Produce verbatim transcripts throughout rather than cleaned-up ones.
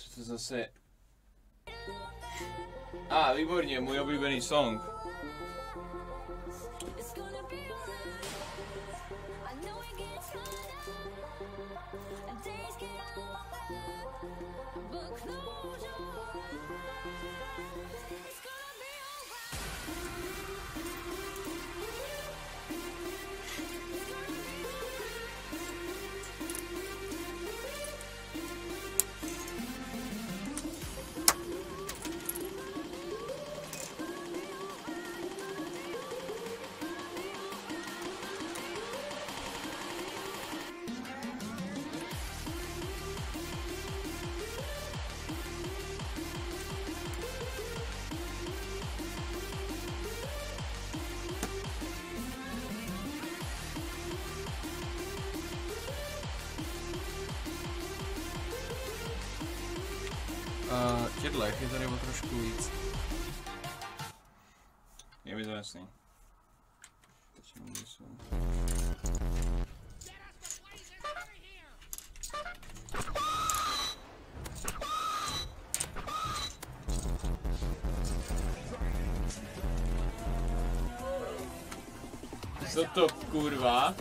Co to zase... A, ah, výborně, můj oblíbený song. Uh, tědlech je tady o trošku víc. Je mi to jasný. Teď nevím, jsou. Co to kurva?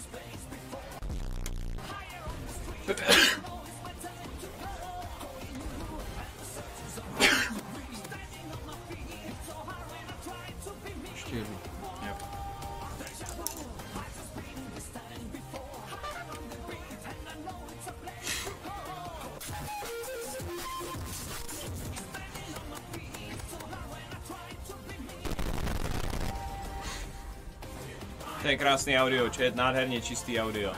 Ještě jednou. Jo. To je krásný audio, chat, nádherně čistý audio.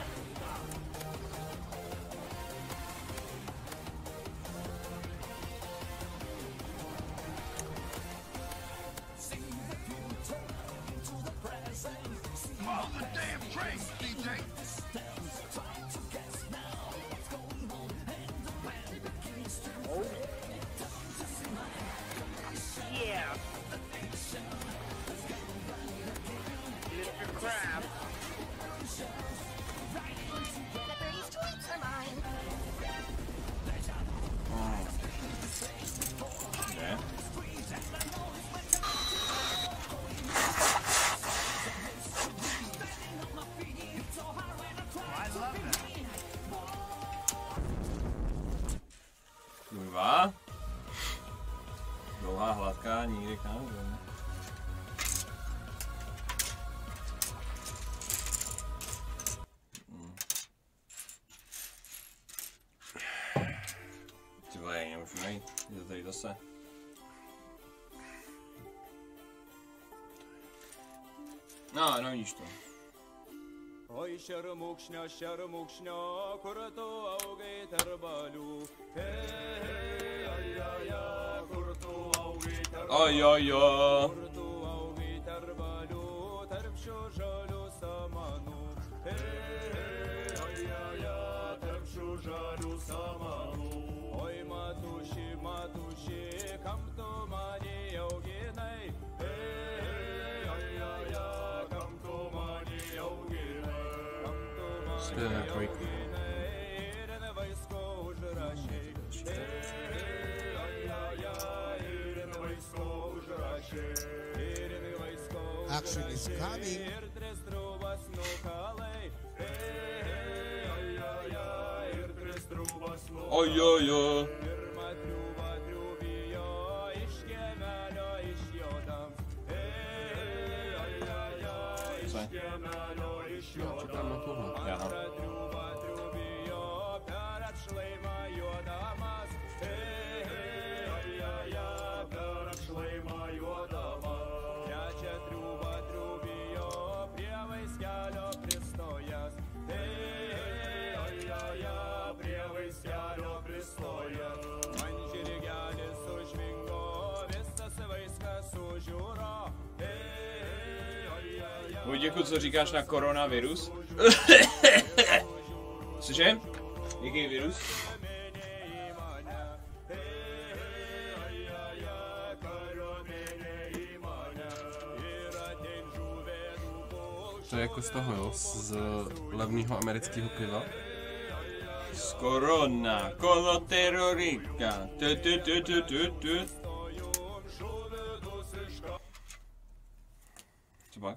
Kurva. Dlouhá, hladká, nikdy k nám. Hmm. Ty vole, nemůžu najít. Je to tady zase. No, no vidíš to. Ой шармукшна шармукшна курту ауге тарбалу хей ай ай ай курту ауге тарбалу Ой ой ой курту ауге тарбалу тарбшу жалу саману хей ай ай ай тарбшу жалу саману ой матуши матуши камту мани ауге най хей ай ай ай камту мани ауге Jste na trojku. Action is coming. Oj oj oj. No, čekám na tohle. Aha. Vojtěchu, co říkáš na koronavirus? Cože? Jaký virus? To je jako z toho, jo? Z levného amerického piva. Z Korona, koloterorika, tu tu tu tu tu tu. Co pak?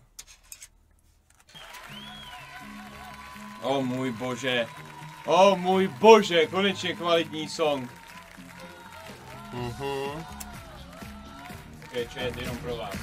O můj bože. O můj bože, konečně kvalitní song. Mhm. Okay, chat, jenom pro vás.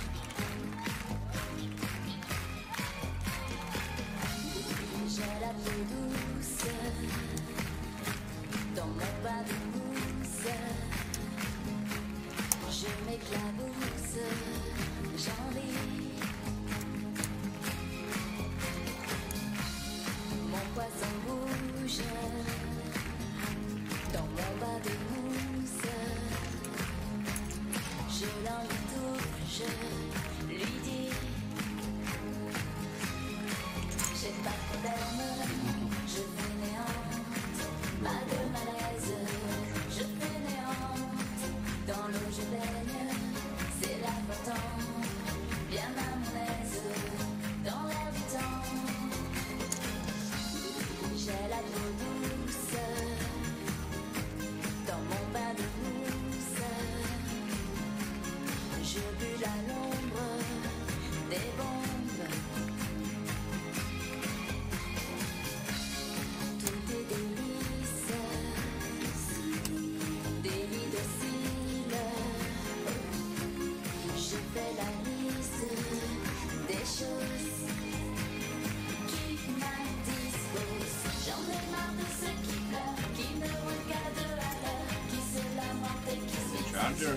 Charger.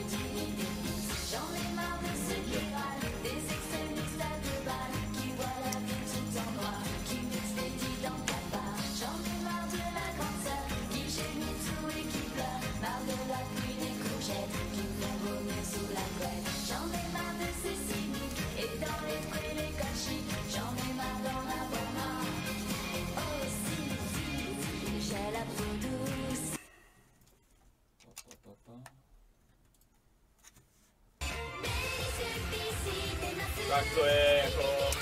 Tak to je jako...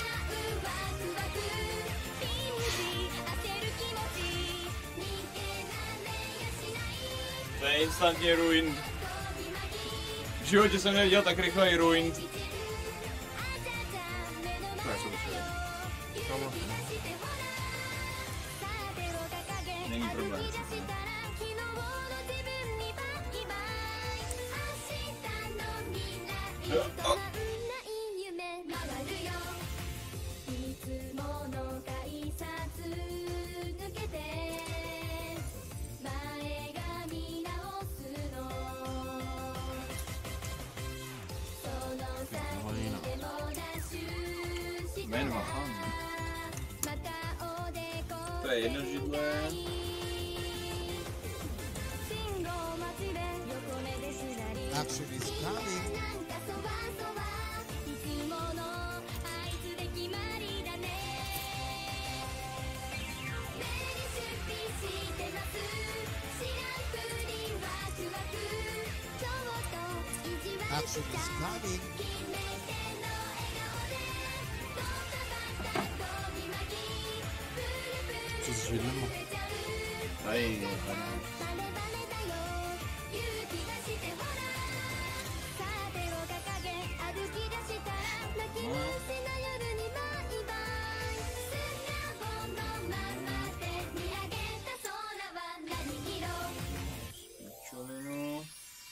To je instantně ruined. V životě jsem neviděl tak rychle ruined. To je co to je. Kamo. Není problém. Jméno má fán. To je jedno židle. Action is coming. Action is coming. Co s židlem? Tady je, tady. Pičovinu.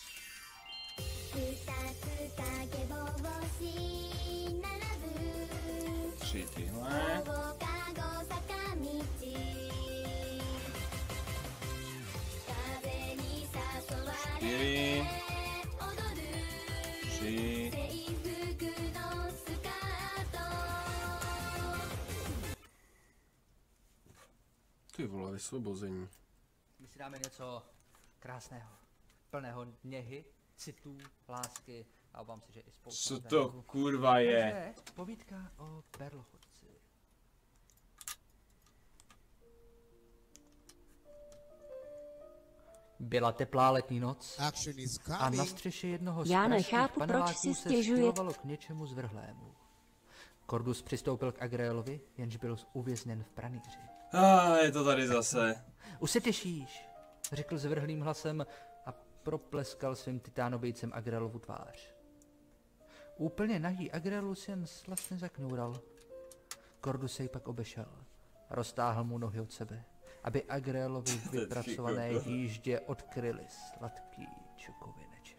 Tři tyhle. Čtyři. Tři. Ty vole, vysvobození. My si dáme něco krásného, plného něhy, citů, lásky a obávám si, že i spoustu. Co to kurva je? Takže povídka o perlochodci. Byla teplá letní noc Action is a na coming. střeše jednoho z Já pražských nechápu, proč paneláků si se stěžuje- stěhovalo k něčemu zvrhlému. Kordus přistoupil k Agreelovi, jenž byl uvězněn v pranýři. Ah, je to tady zase. Už se těšíš, řekl zvrhlým hlasem a propleskal svým titánobejcem Agrelovu tvář. Úplně nahý Agrelus jen slastně zakňoural. Kordus jej pak obešel a roztáhl mu nohy od sebe, aby Agrelovi vypracované jíždě odkryly sladký čokovineček.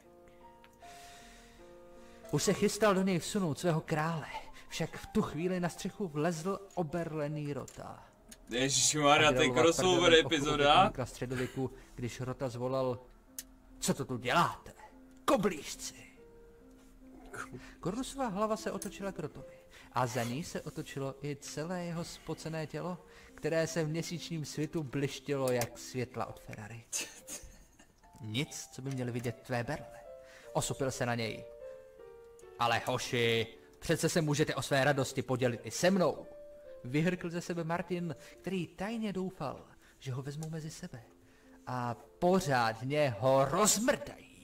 Už se chystal do něj vsunout svého krále, však v tu chvíli na střechu vlezl oberlený Rota. Ježišmarja, to je crossover epizoda. Na středověku, když Rota zvolal: co to tu děláte, koblížci? Kordusova hlava se otočila k Rotovi a za ní se otočilo i celé jeho spocené tělo, které se v měsíčním světu blištělo jak světla od Ferrari. Nic, co by měli vidět tvé berle. Osupil se na něj. Ale hoši, přece se můžete o své radosti podělit i se mnou. Vyhrkl ze sebe Martin, který tajně doufal, že ho vezmou mezi sebe a pořádně ho rozmrdají.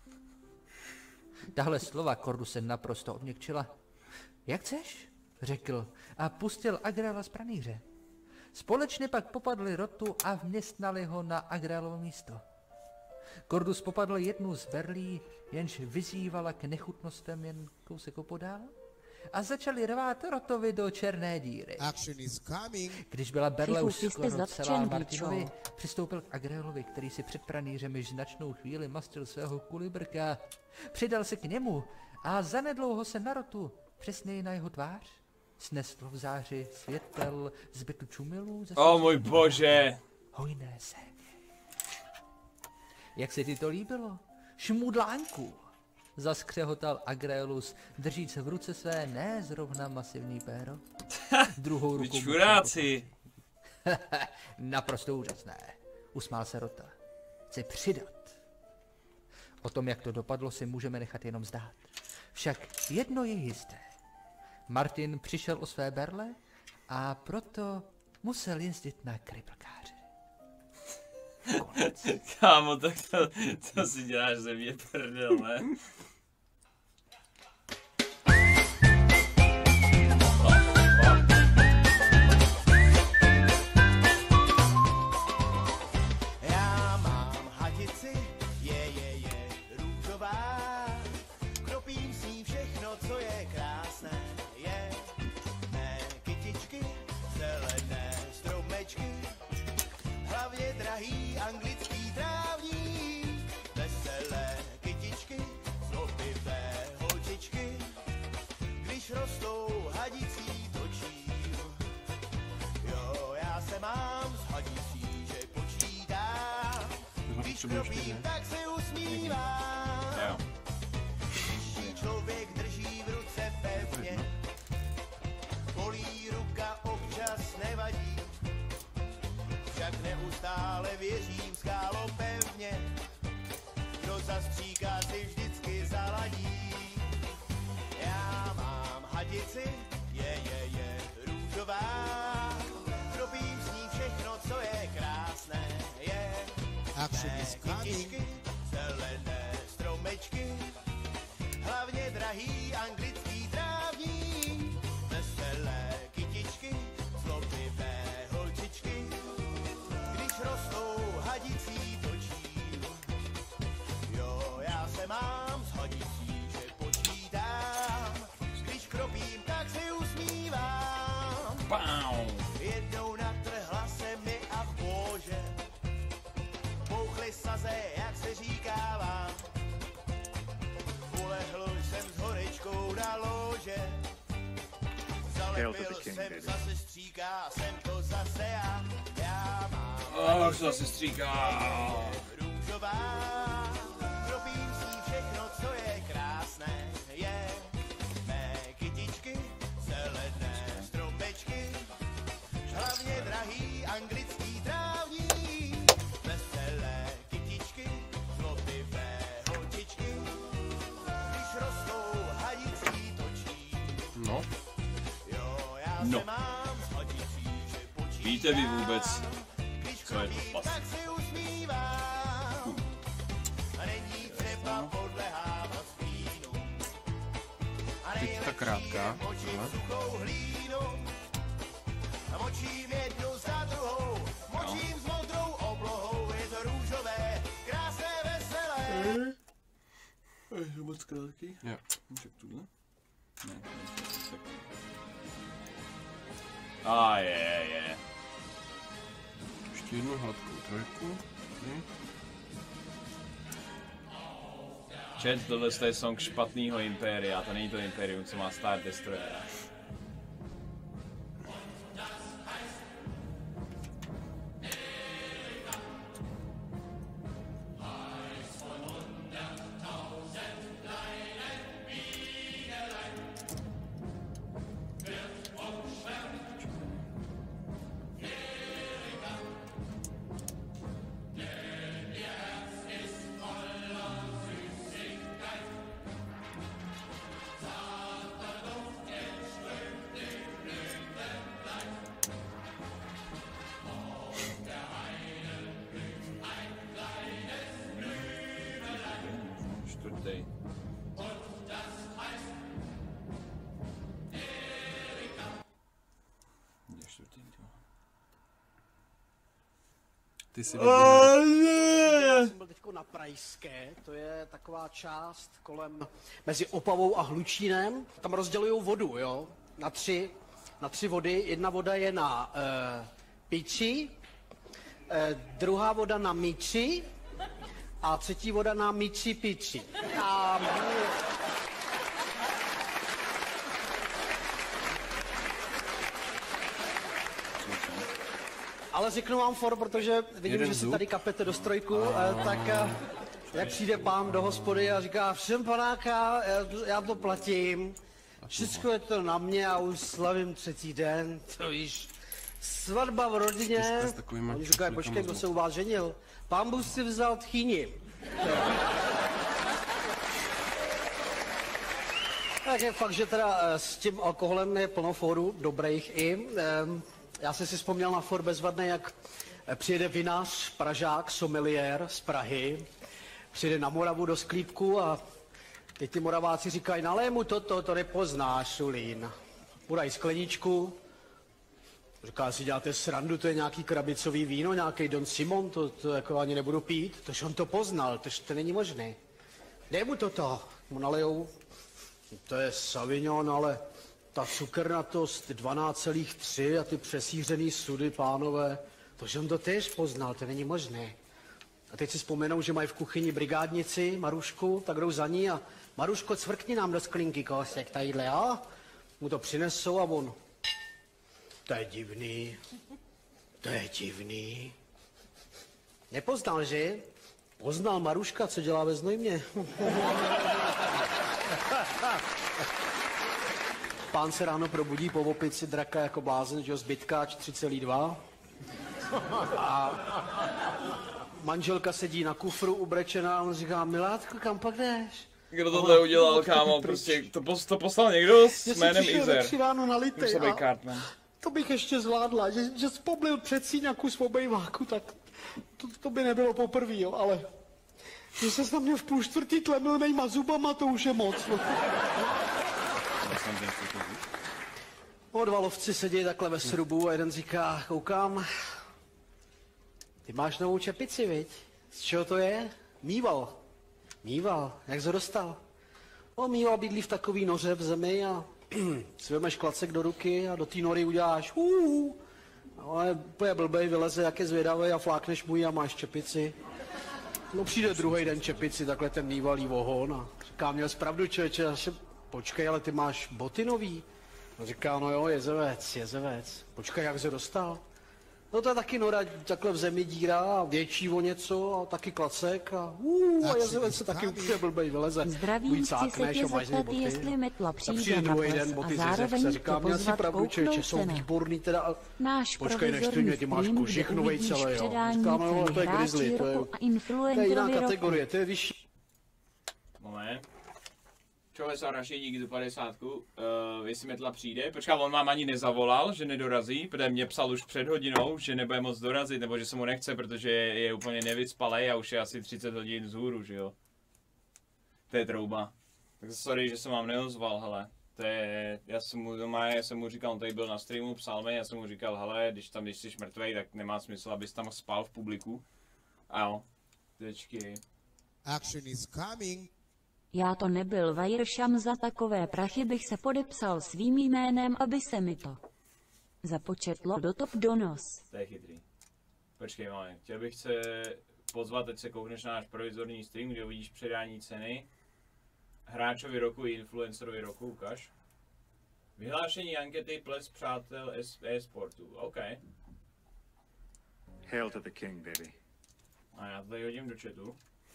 Tahle slova Korduse naprosto odměkčila. Jak chceš? Řekl a pustil Agrela z pranýře. Společně pak popadli Rotu a vměstnali ho na Agrelovo místo. Kordus popadl jednu z berlí, jenž vyzývala k nechutnostem jen kousek opodál, a začali rvát Rotovi do černé díry. Když byla berle už skoro celá Martinovi, přistoupil k Agrelovi, který si před pranýřem již značnou chvíli mastil svého kulibrka. Přidal se k němu a zanedlouho se na Rotu, přesněji na jeho tvář, sneslo v záři světel zbytu čumilů. O můj bože! Hojné séně. Jak se ti to líbilo? Šmudlánku! Zaskřehotal Agrelus, držíc v ruce své ne zrovna masivní péro. Druhou rukou... Vyčuráci! Naprosto úžasné. Usmál se Rota. Chci přidat. O tom, jak to dopadlo, si můžeme nechat jenom zdát. Však jedno je jisté. Martin přišel o své berle a proto musel jezdit na kryplkáře. Kámo, tak to, to si děláš ze mě prdel, ne? Já mám hadici, je, je, je růžová, kropím s ní všechno, co je krásné, je mé kytičky, zelené stromečky, hlavně drahý anglický trávník, veselé kytičky, zlobivé holčičky, když rostou hadicí točím. Jo, já se mám s hadicí, že počítám, když kropím, tak se usmívám. Když ji člověk drží v ruce pevně, bolí ruka, občas nevadí, však neustále věřím, skálo pevně, kdo zastříká si vždycky zaladí. Já mám hadici, je, je, je růžová, kropím s ní všechno, co je krásné, je mé kytičky, zelené stromečky, hlavně drahý anglický trávník, veselé kytičky, zlobivé holčičky, když rostou hadicí točím. Jo, já se mám s hadicí, že počítám, když kropím, tak se usmívám. Jednou natrhla se mi a v bože, bouchly saze, jak se říkává. Ulehl jsem s horečkou na lože, zalepil jsem zase stříká, jsem to zase já. Já mám Oh, zase stříká. růžová, kropím s ní všechno, co je krásné, je mé kytičky, zelené stromečky, hlavně drahý anglický trávník, veselé kytičky, zlobivé holčičky, když rostou hadicí točí. No. Jo, já No. se mám s hadicí, že počítám. Víte vy vůbec, co je to pas? Tak si usmívám, a není třeba podlehávat stínu. A Teď ta krátká, močím ale. suchou hlínu. A močím jednu za druhou. Je to moc krátký? Jo. Můžu tuhle? Ne, ne, tak. A je, je. Ještě jednu hladkou trojku. Tady. Chat, tohle je song špatného Impéria, to není to Imperium, co má Star Destroyera. Čtvrtý. Kde je čtvrtý? Ty si Já jsem byl teď na Pražské, to je taková část kolem mezi Opavou a Hlučínem. Tam rozdělují vodu, jo, na tři, na tři vody. Jedna voda je na uh, Piči, uh, druhá voda na Miči a třetí voda na Miči Piči. A, ale řeknu vám for, protože vidím, Jeden že si zub. tady kapete do strojku, eh, tak eh, jak přijde pán do hospody a říká, všem panáka, já, já to platím, všechno je to na mě a už slavím třetí den, to víš, svatba v rodině. Těžko s takovýma Oni říkají, číslikama počkej, kdo zmoct. se u vás ženil? Pán Bůh si vzal tchýni. Tak je fakt, že teda eh, s tím alkoholem je plno fórů, dobrých i. Ehm, Já jsem si vzpomněl na for bezvadné, jak eh, přijede vinař, Pražák, sommelier z Prahy, přijede na Moravu do sklípku a teď ty Moraváci říkají, nalej mu toto, to nepoznáš, Sulín. Podají skleničku, říká, si děláte srandu, to je nějaký krabicový víno, nějaký Don Simon, to, to jako ani nebudu pít, tož on to poznal, tož to není možné. Dej mu toto, mu nalejou. To je Savignon, ale ta cukernatost dvanáct celá tři a ty přesířený sudy, pánové, to, že on to též poznal, to není možné. A teď si vzpomenou, že mají v kuchyni brigádnici, Marušku, tak jdou za ní a Maruško, cvrkni nám do sklinky kousek tadyhle, jo? Mu to přinesou a on, to je divný, to je divný. Nepoznal, že? Poznal Maruška, co dělá ve Znojmě. Pán se ráno probudí po opici, draka jako blázen, že jo, zbytkáč tři celá dva. A manželka sedí na kufru ubrečená a on říká, milátku, kam pak jdeš? Kdo tohle udělal, kámo, prostě to, pos, to poslal někdo s Že jsi jménem přišel Izer. ve tři ráno na litej Musel být a Cartman. to bych ještě zvládla, že, že jsi poblil před síňaku s obejváku, tak to, to by nebylo poprvý, jo, ale že ses na mě v půl čtvrtý tlemil nejma zubama, to už je moc. O, dva lovci sedí takhle ve srubu a jeden říká, koukám, ty máš novou čepici, viď? Z čeho to je? Mýval. Mýval, jak jsi ho dostal? O, Mýval bydlí v takový noře v zemi a si vemeš klacek do ruky a do té nory uděláš hů. Ale úplně blbej, vyleze, jak je zvědavý a flákneš mu ji a máš čepici. No přijde druhý den čepici, takhle ten mývalý vohon a říká, měl jsi pravdu, člověče, počkej, ale ty máš boty nový. No říká, no jo, jezevec, jezevec. Počkej, jak se dostal? No to je taky nora, takhle v zemi díra a větší o něco a taky klacek a uh, a jezevec se taky úplně blbej vyleze. Zdravím, chci se tě zeptat, jestli Metla A přijde přijde na druhý ples den, boty a ze zároveň řevce, tě říká, měl si pozvat pravdu, člověče, jsou kouknout výborný teda. A náš počkej, než ty provizorní mě, ty máš stream, kde kožich novej uvidíš celý, jo. předání Říkám, no, ceny to je grizzly, hráči to je, roku a to je jiná influencerovi roku. kategorie, to je vyšší. Moment. Čové Saraši, díky za padesátku. Uh, jestli Metla přijde. Počká, on vám ani nezavolal, že nedorazí, protože mě psal už před hodinou, že nebude moc dorazit, nebo že se mu nechce, protože je, je úplně nevyspalej a už je asi třicet hodin vzhůru, že jo. To je trouba. Tak sorry, že jsem vám neozval, hele. To je, já jsem mu doma, já jsem mu říkal, on tady byl na streamu, psal mi, já jsem mu říkal, hele, když tam, když jsi mrtvej, tak nemá smysl, abys tam spal v publiku. A jo, tečky. Action is coming. Já to nebyl Vajršam, za takové prachy bych se podepsal svým jménem, aby se mi to započetlo do top donos. To je chytrý. Počkej, máme. Chtěl bych se pozvat, teď se koukneš na náš provizorní stream, kde uvidíš předání ceny. Hráčovi roku i influencerovi roku, ukaž. Vyhlášení ankety ples přátel e-sportu. OK. Hail to the king, baby. A já to tady hodím do chatu.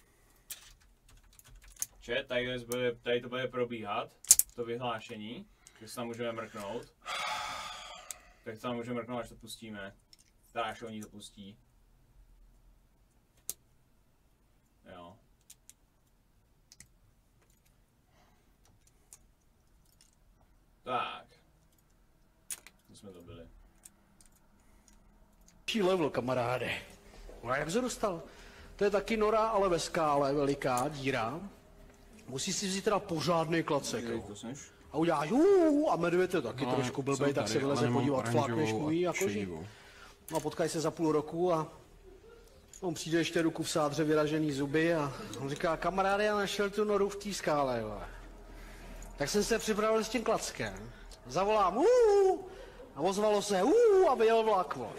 Chat, tady, bude, tady to bude probíhat, to vyhlášení, že se tam můžeme mrknout. Tak se tam můžeme mrknout, až to pustíme. Tak až oni to pustí. Jo. Tak. Kde jsme to byli? Level, kamaráde. No a jak zarůstal? To je taky nora, ale ve skále, veliká díra. Musíš si vzít teda pořádný klacek, jo. A uděláš uuu, a medvěd je taky no, trošku blbej, tak se vyleze podívat, flákneš mu jí a koži. No a potkají se za půl roku a on přijde ještě ruku v sádře, vyražený zuby a on říká, kamaráde, já našel tu noru v té skále, jo. Tak jsem se připravil s tím klackem. Zavolám uuu a ozvalo se uuu a vyjel vlak, jo.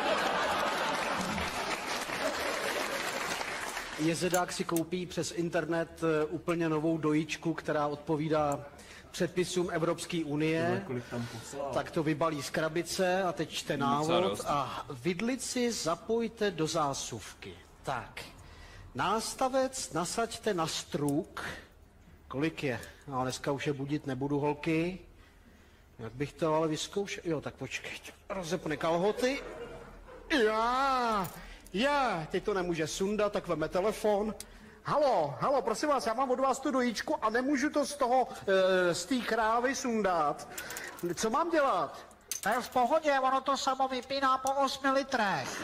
Jezedák si koupí přes internet úplně novou dojičku, která odpovídá předpisům Evropské unie. Tak to vybalí z krabice a teď čte návod a vidlici zapojte do zásuvky. Tak, nástavec nasaďte na strůk. Kolik je? No, dneska už je budit nebudu, holky. Jak bych to ale vyzkoušel? Jo, tak počkejte. Rozepne kalhoty. Já, já, teď to nemůže sundat, tak veme telefon. Halo, halo, prosím vás, já mám od vás tu dojíčku a nemůžu to z toho, e, z té krávy sundat. Co mám dělat? To je v pohodě, ono to samo vypíná po osmi litrech.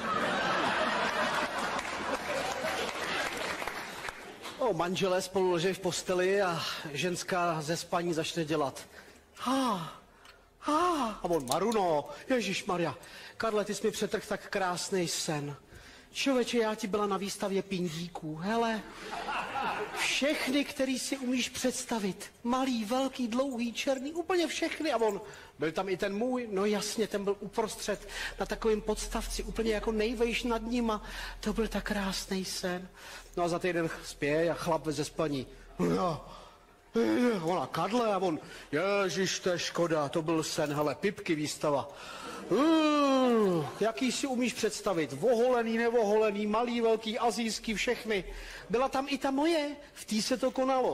O, manželé spolu leží v posteli a ženská ze spaní začne dělat. Ha, ha, a on, Maruno, ježišmarja, Karle, ty jsi mi přetrh tak krásný sen. Člověče, já ti byla na výstavě pindíků, hele, všechny, který si umíš představit, malý, velký, dlouhý, černý, úplně všechny. A on, byl tam i ten můj, no jasně, ten byl uprostřed na takovém podstavci, úplně jako nejvejš nad nima. To byl tak krásný sen. No a za týden spěje a chlap ze spaní. No, ona Kadle a on, ježiš, to je škoda, to byl sen, hele, Pipky výstava. Uh, jaký si umíš představit? Voholený, nevoholený, malý, velký, asijský, všechny. Byla tam i ta moje, v té se to konalo.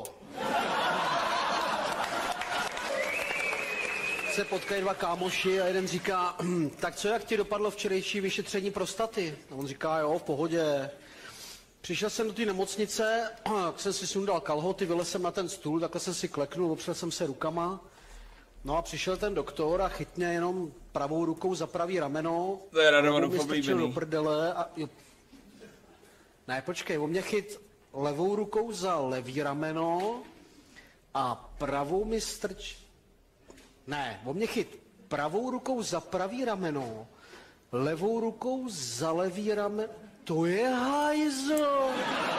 Se potkají dva kámoši a jeden říká, tak co, jak ti dopadlo včerejší vyšetření prostaty? A on říká, jo, v pohodě. Přišel jsem do té nemocnice, tak jsem si sundal kalhoty, vylez jsem na ten stůl, takhle jsem si kleknul, opřel jsem se rukama. No a přišel ten doktor a chyt mě jenom pravou rukou za pravý rameno. To je Radomanův oblíbený. oblíbený. Do prdele a jo. Ne, počkej, on mě chyt levou rukou za levý rameno a pravou mi strč... Ne, on mě chyt pravou rukou za pravý rameno, levou rukou za levý rameno. To je hajzl.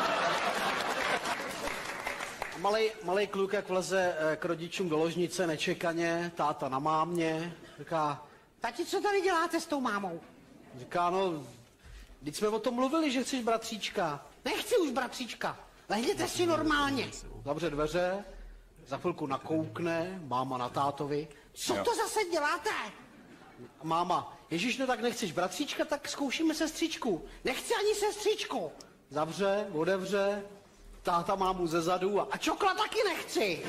Malej, malej kluk, jak vleze k rodičům do ložnice nečekaně, táta na mámě, říká, Tati, co tady děláte s tou mámou? Říká, no, teď jsme o tom mluvili, že chceš bratříčka. Nechci už bratříčka, lehněte si normálně. Zavře dveře, za chvilku nakoukne, máma na tátovi. Co to zase děláte? Máma, ježíš, no tak nechceš bratříčka, tak zkoušíme sestřičku. Nechci ani sestřičku. Zavře, otevře, táta mámu ze zadu a... A čokla taky nechci.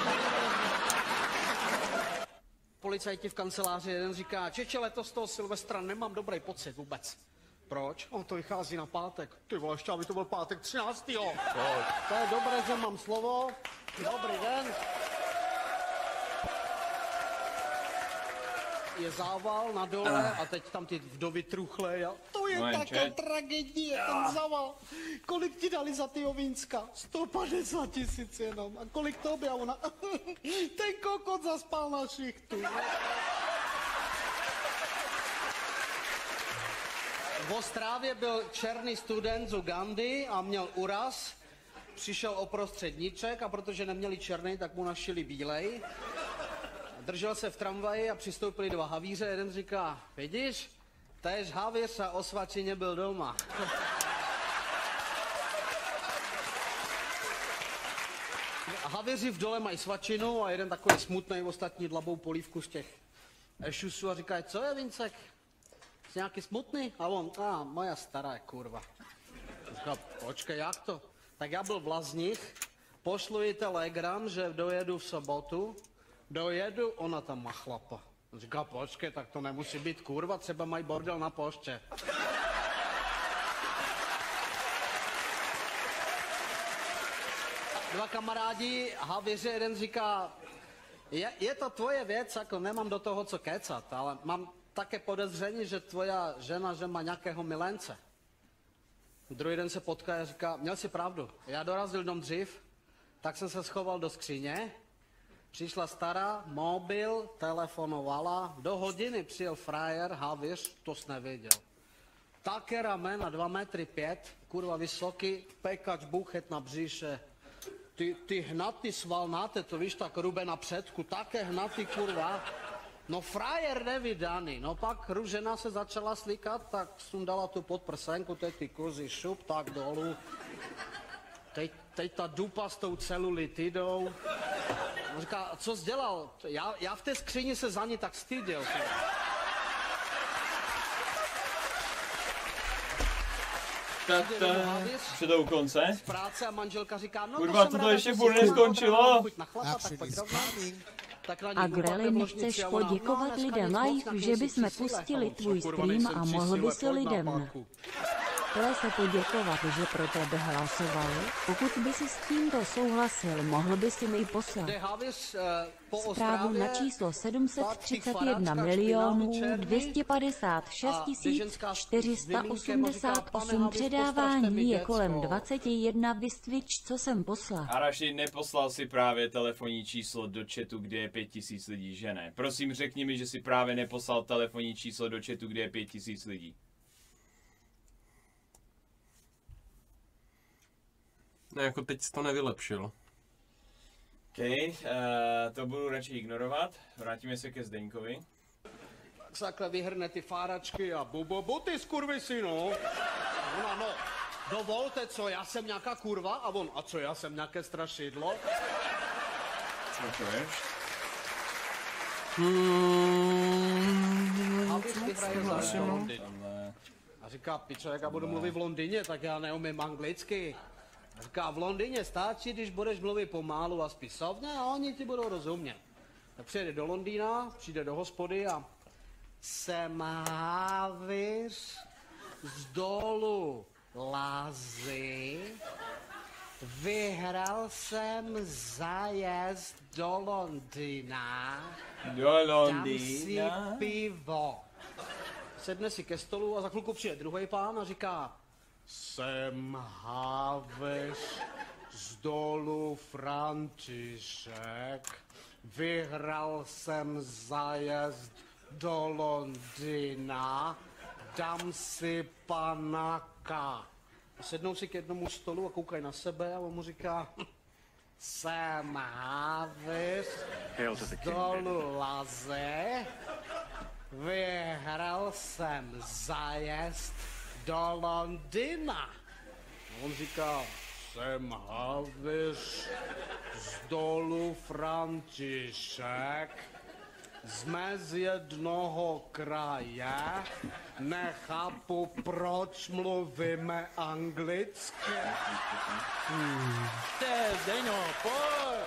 Policajti v kanceláři, jeden říká, čeče, letos toho Silvestra nemám dobrý pocit vůbec. Proč? On to vychází na pátek. Ty vole, ještě aby to byl pátek třináctého To je dobré, že mám slovo. Dobrý den. Je zával na dole a teď tam ty vdovy truchlej a to je Moje taká čet. tragédie, ten zaval. Kolik ti dali za ty ovínska? sto padesát tisíc jenom. A kolik tobě? A ona, ten kokot zaspal na šichtu. V Ostrávě byl černý student z Ugandy a měl úraz. přišel oprostředníček a protože neměli černý, tak mu našili bílej. Držel se v tramvaji a přistoupili dva havíře. Jeden říká, vidíš, též havíř a o svačině byl doma. Havěři v dole mají svačinu a jeden takový smutný, ostatní dlabou polívku z těch šusů a říkají, co je, Vincek? Jsi nějaký smutný? A on, a moja stará je kurva. Říká, počkej, jak to? Tak já byl v Lazních, pošlu jí telegram, že dojedu v sobotu, dojedu, ona tam má chlapa. Říká, počkej, tak to nemusí být kurva, třeba mají bordel na poště. Dva kamarádi, havěři, jeden říká, je, je to tvoje věc, jako nemám do toho co kecat, ale mám také podezření, že tvoja žena, že má nějakého milence. Druhý den se potká a říká, měl jsi pravdu, já dorazil dom dřív, tak jsem se schoval do skříně, přišla stará, mobil, telefonovala, do hodiny přijel frajer, havěř, to jsi nevěděl. Také ramena, dva metry pět, kurva vysoký, pekač buchet na bříše. Ty, ty hnatý svalnáte, to víš, tak rube na předku, také hnatý, kurva. No frajer nevydaný, no pak žena se začala slíkat, tak sundala tu podprsenku, teď ty kozy šup, tak dolů. Teď, teď ta dupa s tou celulitidou. On říká, co jsi dělal? Já, já v té skříni se za ní tak styděl. Už to u konce? Z práce a manželka říká, no kurva, to, to ještě furt neskončilo. A Grelin, chceš poděkovat lidem live, že bychom pustili tvůj stream a mohl by si lidem se poděkovat, že pro tebe hlasovali. Pokud by si s tímto souhlasil, mohl by si mi poslat zprávu na číslo sedm set třicet jedna milionů dvě stě padesát šest tisíc čtyři sta osmdesát osm. Předávání je kolem dvacet jedna vystvič, co jsem poslal. Araši, neposlal si právě telefonní číslo do chatu, kde je pět tisíc lidí, že ne? Prosím, řekni mi, že si právě neposlal telefonní číslo do chatu, kde je pět tisíc lidí. No jako teď jsi to nevylepšil. OK, uh, to budu radši ignorovat. Vrátíme se ke Zdeňkovi. Tak se takhle vyhrne ty fáračky a bu, bu, bu ty skurvisi, no. Ona, no, dovolte, co, já jsem nějaká kurva? A on, a co, já jsem nějaké strašidlo? Co to je? Hmm, a a říká, pičo, jak já budu mluvit v Londýně, tak já neumím anglicky. A říká, v Londýně stačí, když budeš mluvit pomalu a spisovně a oni ti budou rozumět. Tak přijde do Londýna, přijde do hospody a jsem havíř z dolu Lazy, vyhrál jsem zájezd do Londýna, do Londýna, dám si pivo. Sedne si ke stolu a za chvilku přijde druhý pán a říká, jsem havíř z dolu František, vyhrál jsem zájezd do Londýna, dám si panáka. Sednou si k jednomu stolu a koukají na sebe a on mu říká, jsem havíř z dolu Lazy, vyhrál jsem zájezd do Londýna. A on říká, jsem havíř z dolu František, jsme z jednoho kraje, nechápu, proč mluvíme anglicky. Hmm. Te, Zdeňo, pojď!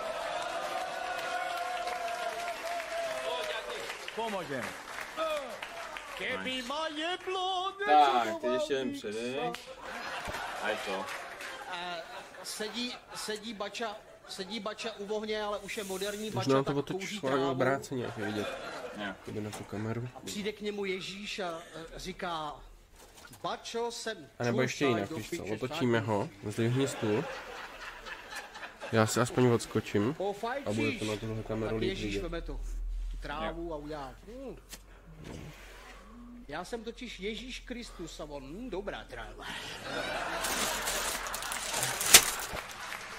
Pomůžeme. Keby má jeblo, tak, teď ještě jeden předek. A je to. Uh, sedí, sedí bača, sedí bača u ohně, ale už je moderní bača, možná to tak otočíš kouří schválně trávu. obráceně, jak je vidět. Yeah. Kdyby na tu kameru. A přijde k němu Ježíš a uh, říká, bačo, jsem A nebo ještě čusaj jinak, do víš co, piče, otočíme tak. ho, zdvihni stůl. Já si aspoň odskočím Pofajčíš. a bude to na tuhle kameru Tak líp Ježíš vidět. veme tu, tu trávu a udělá. Hmm. Já jsem totiž Ježíš Kristus a on, hm, dobrá tráva.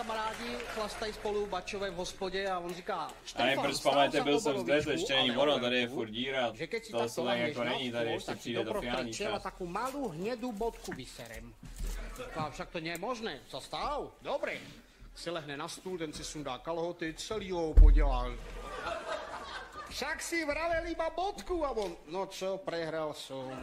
kamarádi chlastají spolu bačové v hospodě a on říká, A Štefan, nejprve stál vzpomeňte, za byl jsem zde, to oborovičku, ještě není ale ono, tady je opravdu, furt díra, že keď si to tak se tak jako lehneš není, na tady stůl, ještě tak ti přijde do to finální prokrčela část. takú malú hnedú bodku vyserem. A však to nie je možné, co stav? Dobré. Si lehne na stůl, ten si sundá kalhoty, celý ho podělá. Však si vravel iba bodku a on, no čo, prehral som.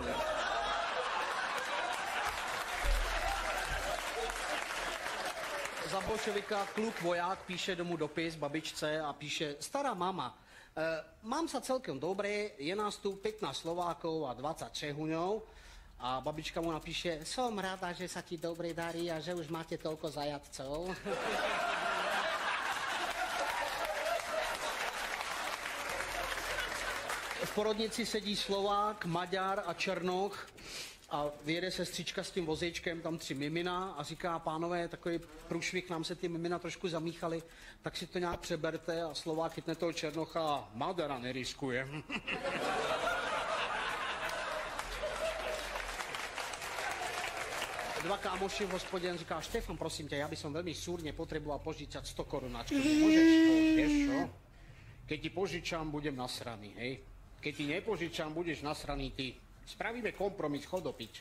Za bolševika kluk voják píše domů dopis babičce a píše, stará mama, e, mám sa celkem dobré, je nás tu pätnásť Slovákov a dvadsať Čehuňov. A babička mu napíše, som rada, že sa ti dobre darí a že už máte toľko zajatcov. V porodnici sedí Slovák, Maďar a Černoch a vyjede sestřička s tím vozíčkem, tam tři mimina a říká, pánové, takový průšvih, nám se ty mimina trošku zamíchaly, tak si to nějak přeberte a Slovák chytne toho Černocha a Maďara neriskuje. Dva kámoši v hospodě říká, Štefan, prosím tě, já bych som veľmi súrne potreboval požičať sto korunáčku. Môžeš to, vieš čo? Keď ti požičam, budem nasraný, hej? Keď ti nepožičam, budeš nasraný ty. Spravíme kompromis, chod do piče.